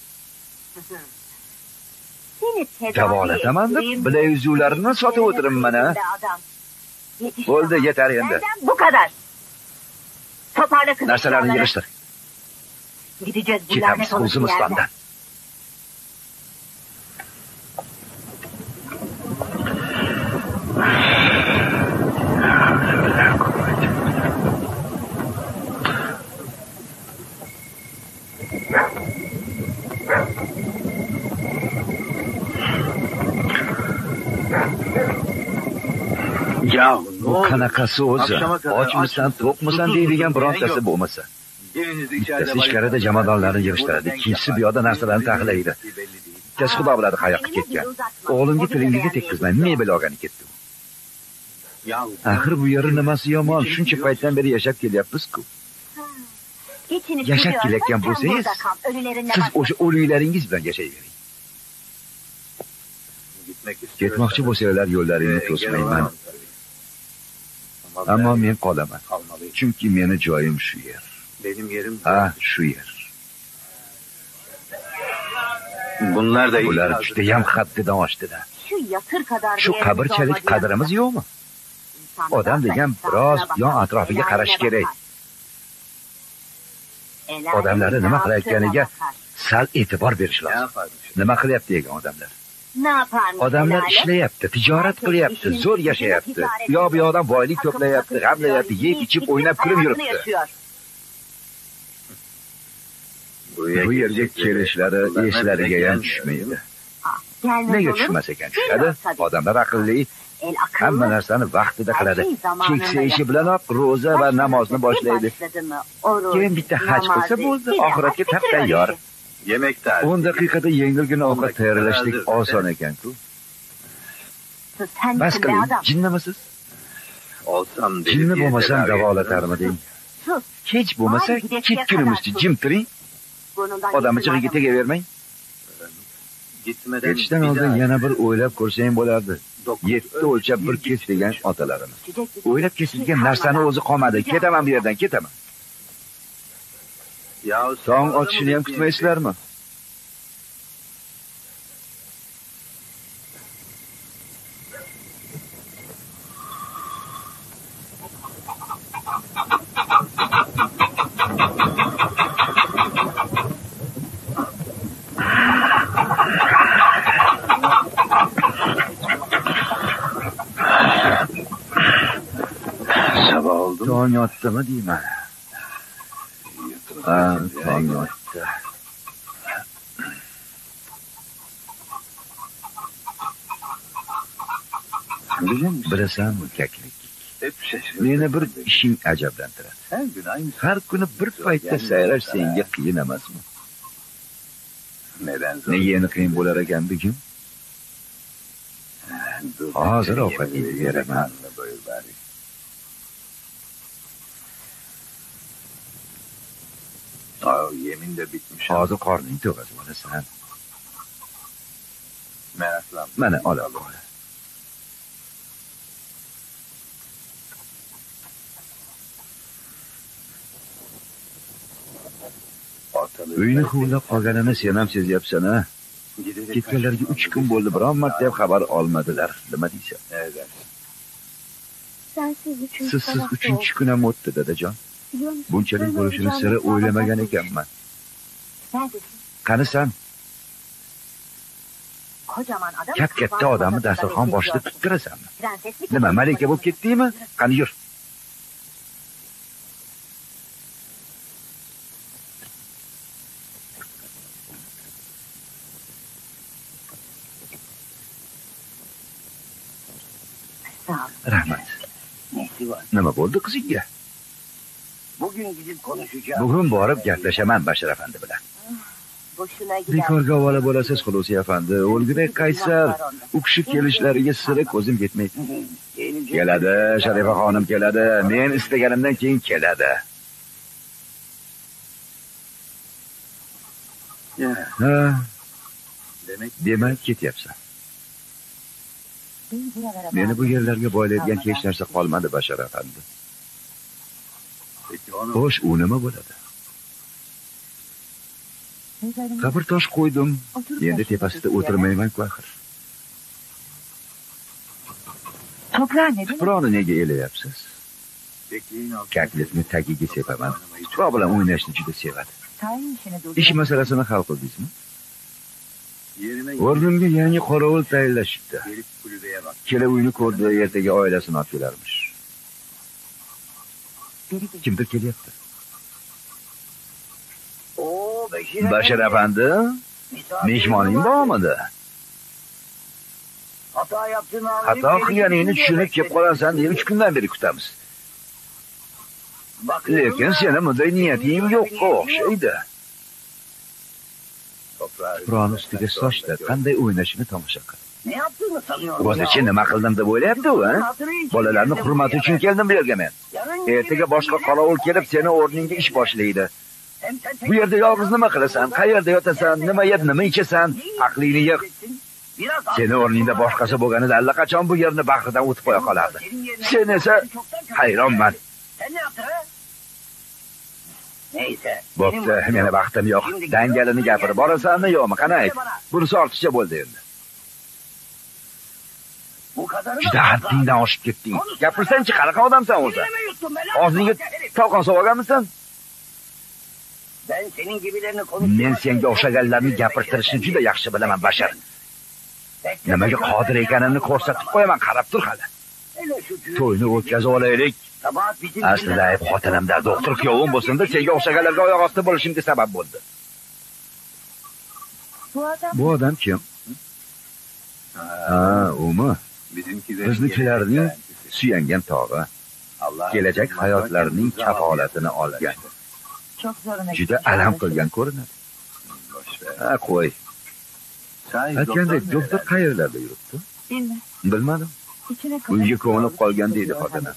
Davolataman deb bilay uzuvlarini sotib o'tirim mana. Bo'ldi, yetar endi. Bu kadar. Toparla kızı. Narsalarni yig'ishtir. Gideceğiz bu Ketamiz lanet olası O'zbekistondan. Bu qanaqasi o'zi? Ochmisan, to'qmisan deydigan birontasi bo'lmasa. Bittasi ichkarida jamoadonlarni yig'ishtiradi, ikkinchisi bu yoqda narsalarni taxlaydi. Bittasi xudo biladi qayoqqa ketgan. O'g'limga tilingizga tekkizmay, mebel olgani ketdi. Axir bu yerning nimasi yomon? Shuncha paytdan beri yashab kelyapmiz-ku. Yashab kelayotgan bo'lsangiz, siz o'sha o'liklaringiz bilan yashayvering. Ketmoqchi bo'lsanglar yo'llaringni to'smayman. Ammo men qolaman. Chunki meni joyim shu yer. Benim yerim Ha, shu yer. bunlar da Ular juda ham haddidan oshdilar. Şu yatır kadar Shu qabrchalik qadrimiz yo'qmi? Odam degan biroz yon atrofiga qarash kerak. Odamlar nima qilayotganiga sal e'tibor berish ne lozim. yaparmış? Nima qilyapti degan odamlar? Ne yaparmış? Odamlar Helali? ishlayapti, tijorat qilyapti, zo'r yashayapti. U yoq bu yoqdan boylik to'playapti, g'amlayapti, yeb ichib o'ynab kulib yuribdi. Bu yerga kelishlari eslariga ham tushmaydi. Nega tushmas ekan tushadi? Odamlar aqlli, hamma narsani vaqtida qiladi. Keksa ishi bilanoq ro'za va namozni boshlaydi. Keyin bitta haj qilsa bo'ldi, oxiratga tap tayyor. Yemek tarifi. o'n daqiqada yengilgina ovqat tayyorlashlik oson ekan-ku. Bas qiling, jinnimisiz? Olsam deli Jinni diye bo'lmasam tedavi davolatarmiding? Kech bo'lmasa, ketgunimizcha jim turing. Odamni chig'iga tegavermang. Gitmeden Ketishdan bir oldin daha yana bir o'ylab ko'rsang bo'lardi. dokuz Yetti o'lchab bir kes degan otalarimiz. O'ylab kesilgan Şey narsani o'zi qolmadi. Ketaman bu yerdan, ketaman. Ya Tong otishini ham kutmaysizlarmi? Sabah oldu mu? Tong otdimi deyman. Ha, tong otdi. Biliyor musun? Bilasanmi, kaklik? Hep şaşırdım. Meni bir ishing ajablantiradi. Her gün aynı. Har kuni bir paytda sayrash senga qiyin emasmi? Neden zor? Nega endi qiyin bo'lar ekan bugun? Dur, Hozir yemin ovqat yeyib ediyorum, beraman. karnını doyur bari. Aa, yemin de bitmiş. Hozir qorning to'g'azib olasan. Meraklanma. Mana olib qol. Ortalığı Uyni huvlab qolganini sen ham sezyapsan-a? Gidecek Ketganlarga kaç- uch kun bo'ldi, biron marta ham xabar olmadilar. Nima deysan? Ne edersin? Sensiz üçüncü Sizsiz tarafta uchinchi kun ham o'tdi, dadajon. Biliyor musun? Bunchalik Böyle bo'lishini olacağını sira sağdan o'ylamagan soldan ekanman. Neredesin? Qanisan? Kocaman adam. Kat katta odamni dasturxon boshida tuttirasanmi? Prenseslik Nima, malika bo'lib ketdingmi? Qani yur. Sağ ol. Rahmat. Nesi var? Nima bo'ldi qizingga? Bugün gidip konuşacağım. Bugun borib gaplashaman Bashir afandi bilan. Boşuna gider. Bekorga ovola bo'lasiz Xulusi afandi. O'lgudek qaysar. U kishi kelishlariga sira ko'zim yetmaydi. Gelince Keladi, Sharifa xonim keladi. Men istaganimdan keyin keladi. Ya, Ha, demek demak ketyapsan. Meni bu yerlarga boylaydigan hech narsa qolmadi Bashir afandi. peki onu Xo'sh, u nima bo'ladi? Qabr tosh qo'ydim. Endi tepasida o'tirmayman-ku axir. Toprağı ne? Tuprog'ni nega elayapsiz? bekleyin altında- Kaklikni tagiga sepaman. Tuproq bilan o'ynashni juda sevadi. Tayin işini dur. Ish masalasini hal qildingizmi? Yerine O'rnimga yangi qorovul tayinlashibdi. gelip kulübeye bak. Kela uyni ko'rdi, ertaga oilasini olib kelarmish. Kimdir kelyapti? Oo Beşir Bashir afandi, mehmoning bormidi? Hata yaptığını Xato qilganingni tushunib kelib qolasan deb uch kundan beri kutamiz. Lekin seni bunday niyating yo'qqa o'xshaydi. Tuproqni ustiga sochda qanday o'ynashini tomosha qil. Ne yaptığını sanıyorum. O'zicha nima qildim deb o'ylayapti u, ha? Bolalarning hurmati uchun keldim bu yerga men. Ertaga boshqa qorovul kelib seni o'rningga ish boshlaydi. Bu yerda yolg'iz nima qilasan? Qayerda yotasan? Nima yeb, nima ichasan? Aqlingni yig'. Seni o'rningda boshqasi bo'lganida allaqachon bu yerni bag'ridan o'tib qo'ya qolardi. Sen esa hayronman. Sen ne yaptın ha? Neyse. Bo'pti, meni vaqtim yo'q. Dangalini gapirib borasanmi yo'qmi? Qani ayt. Bunisi ortiqcha bo'ldi endi. Bu kadarı Juda haddingdan oshib ketding. Gapirsanchi, qanaqa odamsan o'zi? Og'zingga talqon so'raganmisan? Ben senin gibilerini konuştum. Men senga o'xshaganlarni gapirtirishni juda yaxshi bilaman, Bashar. Nimaga qodir ekanimni ko'rsatib qo'yaman, qarab tur hali. To'yni o'tkazib olaylik. Aslida ayb xotinimda doktor kuyovim bo'lsin-da, senga o'xshaganlarga oyoq osti bo'lishimga sabab bo'ldi. Bu odam kim? Ha, umi. Biznikilarning suyangan tog'i. Kelajak hayotlarining kafolatini olgan. Juda alam qilgan ko'rinadi. Ha, qo'y. Aytgandek, doktor qayerlarda yuribdi? Bilmadim. Uyga ko'nib qolgan deydi xotini.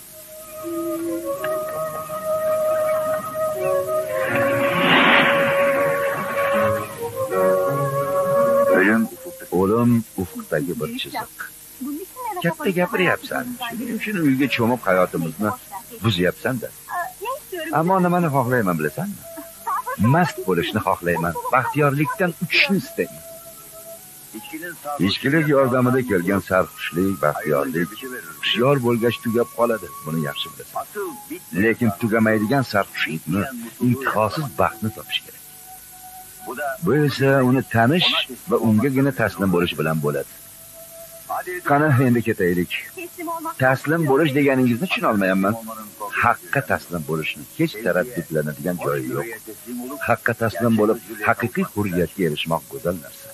O'lim ufqdagi bir chiziq. Katta gapiryapsan. Shuning uchun uyga cho'mib hayotimizni buzyapsan-da. Ammo nimani xohlayman bilasanmi? Mast bo'lishni xohlayman. Baxtiyorlikdan uchishni istayman. Ichkilik yordamida kelgan sarxushlik, baxtiyorlik hushyor bo'lgach tugab qoladi. Buni yaxshi bilasan. Lekin tugamaydigan sarxushlikni, intihosiz baxtni topish kerak. Bu esa uni tanish va ungagina taslim bo'lish bilan bo'ladi. Qani endi ketaylik. Taslim bo'lish deganingizni tushuna olmayapman. Haqqa taslim bo'lishni hech taraddudlanadigan joyi yo'q. Haqqa taslim bo'lib, haqiqiy hurriyatga erishmoq go'zal narsa.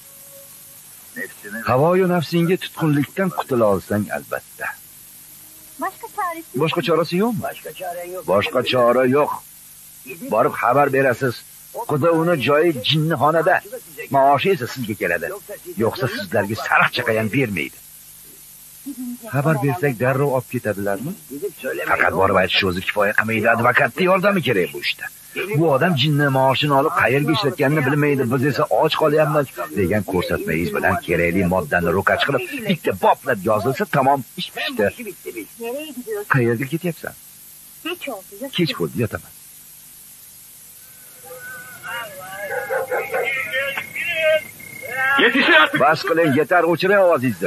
Havoyu nafsingga tutqunlikdan qutula olsang albatta. Boshqa chorasi yo'qmi? Boshqa chora yo'q. Borib xabar berasiz. Xudo uni joyi jinnixonada. Maoshi esa sizga keladi. Yo'qsa sizlarga sariq chaqayam bermaydi. Xabar bersak darrov olib ketadilarmi? Faqat borib aytish o'zi kifoya qilmaydi. Advokatning yordami kerak bu ishda. Bu odam jinni maoshini olib qayerga ishlatganini bilmaydi. Biz esa och qolyapmiz degan ko'rsatmangiz bilan kerakli moddani ro'kach qilib, bitta boplab yozilsa tamom, ish pishdi. Qayerga ketyapsan? Kech bo'ldi, yotaman. Yetişin! Bas qiling, yetar, o'chiring ovozingizni.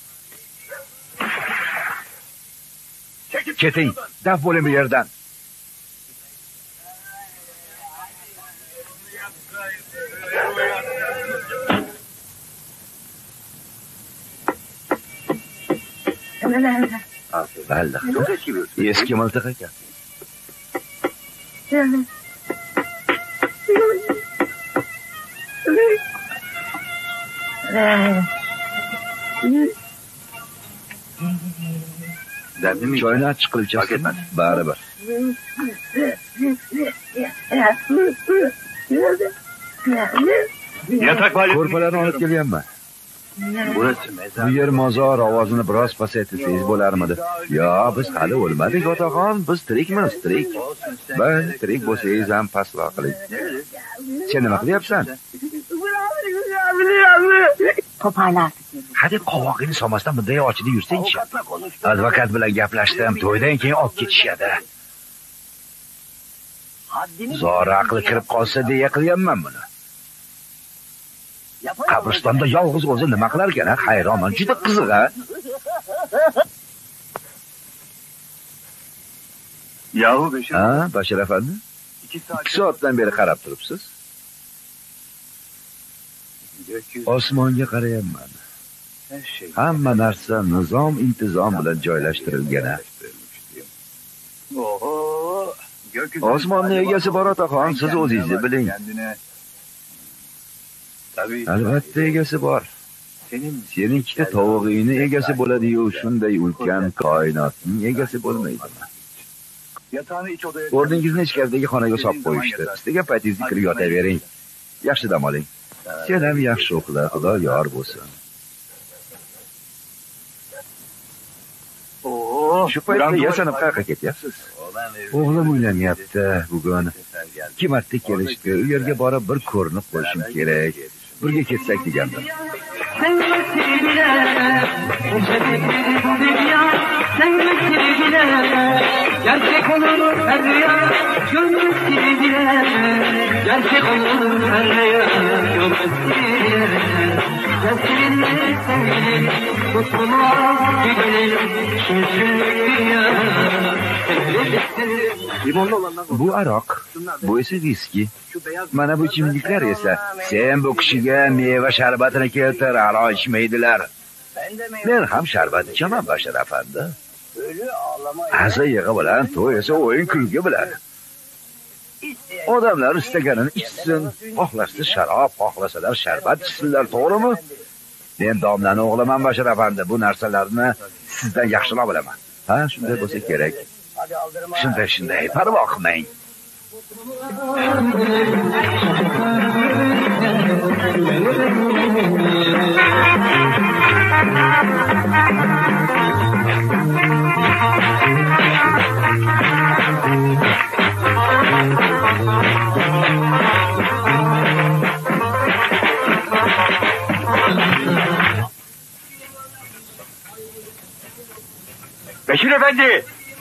Keting, daf bo'ling bu yerdan. Balli. Eski miltiq ekan. Choyni achchiq qilib ichasiz. Baribir. Yatak var. Ko'rpalarni olib kelyapman. Bu yer mozor, ovozini biroz pasaytirsangiz bo'larmidi? Yo, biz hali o'lmadik, otaxon, biz tirikmiz, tirik. Biz tirik bo'lsangiz ham pastroq qiling. Sen nima qilyapsan? Toparlar. Hadi qovog'ini solmasdan bunday ochida yursang-chi. Advokat bilan gaplashdim, to'ydan keyin olib ketishadi. Zora aqli kirib qolsa deya qilyapman buni. Qabristonda yolg'iz o'zi nima qilar ekan? Hayronman, juda qiziq a. Yahu Bashir. Ha, Bashir afandi? ikki soatdan beri qarab turibsiz. Osmonga qarayapman. Hamma narsa nizom, intizom bilan joylashtirilgan. Osmonning egasi bor otaxon, siz o'zingizni biling. Albatta egasi bor. Sen ikkita tavug'ingni egasi bo'ladi-yu, shunday ulkan koinotning egasi bo'lmaydimi? O'rningizni ichkaridagi xonaga solib qo'yishdi. Istagan paytingizda kirib yotavering. Yaxshi dam oling. Sen ham yaxshi uxla, Xudo yor bo'lsin. Shu paytda yasanib qayerga ketyapsiz? O'g'lim uylanyapti bugun. Ikki marta kelishdi. U yerga borib bir ko'rinib qo'yishim kerak. Birga ketsak degandim. Gerçek olur her rüya, gönlüm siler. Gerçek olur her rüya, gönlüm siler. Seninle sevgilim, mutluluğa gidelim. Bu aroq, bu esa viski. Mana bu ichimliklar esa sen bu kishiga meva sharbatini keltir, alo ichmaydilar. Men ham sharbat ichaman, Bashir afandi. Aza yig'i bilan to'y esa o'yin kulgi bilan. Odamlar istaganini ichsin, xohlasa sharob, xohlasalar sharbat ichsinlar, to'g'rimi? Men domlani o'g'liman, Bashir afandi, bu narsalarni sizdan yaxshiroq bilaman. Ha, shunday bo'lsa kerak. Shunday shunday, parvo qilmang. Beşir Efendi!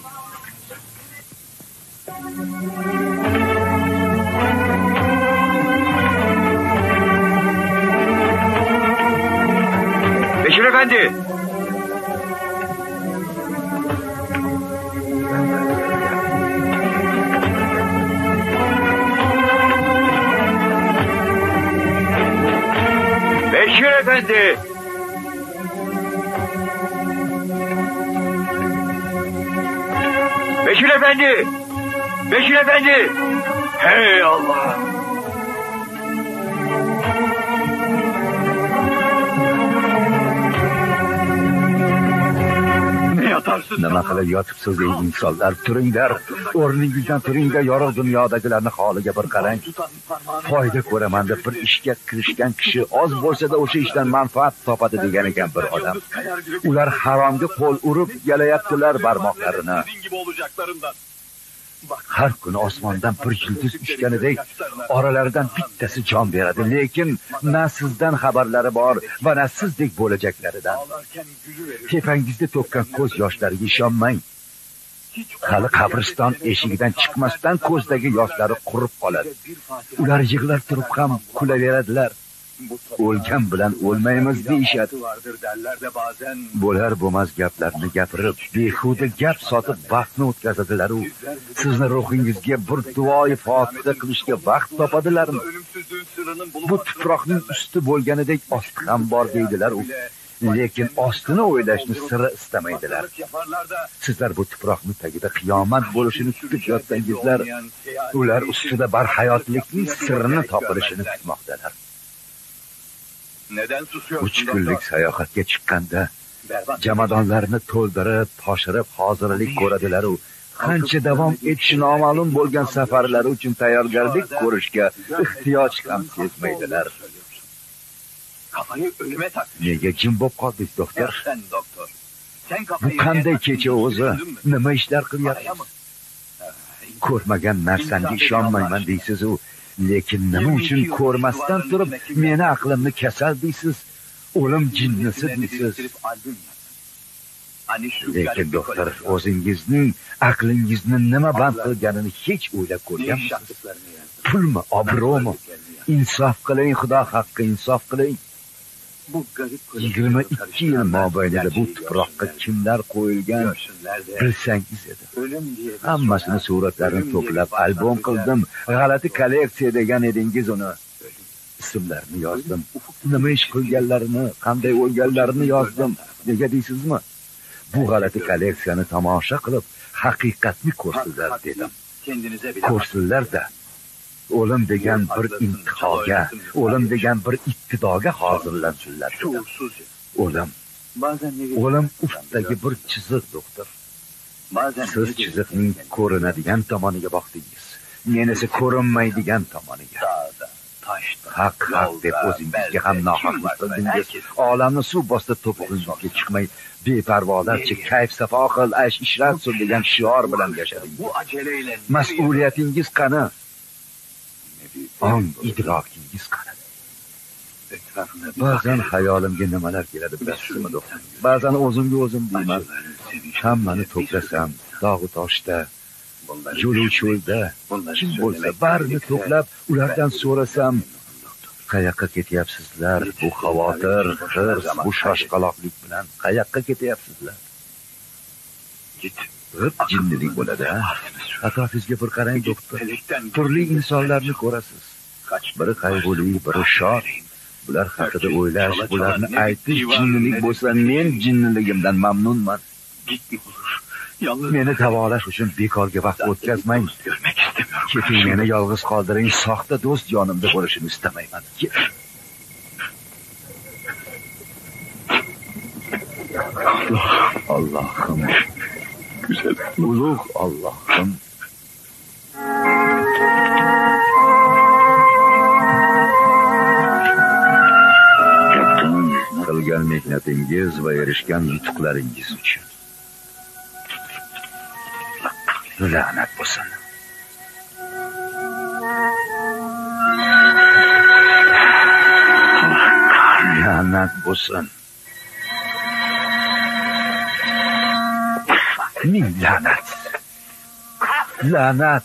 Beşir Efendi! Beşir Efendi! Beşir Efendi! Beşir Efendi! Hey Allah! Ne yatarsın? Nima qilib yotibsiz ey insonlar? Turinglar, o'rningizdan turinglar, yorug' dunyodagi holiga bir qarang. Foyda ko'raman deb bir ishga kirishgan kishi oz bo'lsa-da o'sha ishdan manfaat topadi degan ekan bir odam. Ular haromga qo'l urib yalayaptilar barmoqlarini. Har kuni osmondan bir yulduz tushganidek oralaridan bittasi jon beradi, lekin na sizdan xabarlari bor va na sizdek bo'lajaklaridan. Tepangizda to'kkan ko'z yoshlariga ishonmang. Hali qabriston eshigidan chiqmasdan ko'zdagi yoshlari qurib qoladi. Ular yig'lar turib ham kulaveradilar. O'lgan bilan o'lmaymiz deyishadi. Bo'lar bo'lmas gaplarni gapirib, behuda gap sotib vaqtni o'tkazadilar u. Sizni ruhingizga bir duoyi fotiha qilishga vaqt topadilarmi? Bu tuproqning usti bo'lganidek osti ham bor deydilar u. Lekin ostini o'ylashni sira istamaydilar. Sizlar bu tuproqning tagida qiyomat bo'lishini kutib yotgandingizlar. Ular ustida barhayotlikning sirrini topilishini kutmoqdalar. Uch kunlik sayohatga chiqqanda jamadonlarni to'ldirib, toshirib hozirlik ko'radilar u. Qancha davom etishi noma'lum bo'lgan safarlari uchun tayyorgarlik ko'rishga ehtiyoj ham sezmaydilar. Nega jim bo'lib qoldik, doktor? Bu qanday kecha o'zi? Nima ishlar qilyapsiz? Ko'rmagan narsamga ishonmayman deysiz u. Lekin nima uchun ko'rmasdan turib meni aqlimni kasal deysiz? O'lim jinnisi deysiz. Lekin doktor, o'zingizning aqlingizni nima band qilganini hech o'ylab ko'rganmisiz? Pulmi, obro'mi? Insof qiling, Xudo haqqi insof qiling. yigirma ikki yil mobaynida bu tuproqqa kimlar qo'yilgan bilsangiz edi. Hammasini suratlarini to'plab albom qildim. G'alati kolleksiya degan edingiz uni. Ismlarini yozdim. Nima ish qilganlarini, qanday o'lganlarini yozdim. Nega deysizmi? Bu g'alati kolleksiyani tomosha qilib, haqiqatni ko'rsinlar dedim. Ko'rsinlar-da. o'lim degan bir intihoga, o'lim degan bir iqtidoga hozirlansinlar. O'lim. O'lim ufqdagi bir chiziq, doktor. Siz chiziqning ko'rinadigan tomoniga boqdingiz. Men esa ko'rinmaydigan tomoniga. Haq, haq deb o'zingizga ham nohaqlik qildingiz. Olamni suv bosib to'pig'ingizga chiqmay, beparvolarcha kayf safo qil, aysh ishrat sur degan shior bilan yashadingiz. Mas'uliyatingiz qani? Ong idrokingiz qani? Ba'zan hayolimga nimalar keladi bilasizmi, doktor? Ba'zan o'zimga o'zim deyman, hammani to'plasam, dog'u toshda, yo'lu cho'lda, kim bo'lsa barini to'plab, ulardan so'rasam, qayoqqa ketyapsizlar? Bu xavotir, hirs, bu shoshqaloqlik bilan qayoqqa ketyapsizlar? Git. Jinnilik bo'ladi, ha? Atrofingizga bir qarang, doktor. Turli insonlarni ko'rasiz. Biri qayg'uli, biri shod. Bular haqida o'ylash, bularni aytish jinnilik bo'lsa, men jinniligimdan mamnunman. Meni davolash uchun bekorga vaqt o'tkazmang. Keting, meni yolg'iz qoldiring, soxta do'st yonimda bo'lishini istamayman. Allohim, güzel, ulug' Allohim. Qilgan mehnatingiz va erishgan yutuqlaringiz uchun la'nat bo'lsin. La'nat bo'lsin. Ming la'nat. La'nat.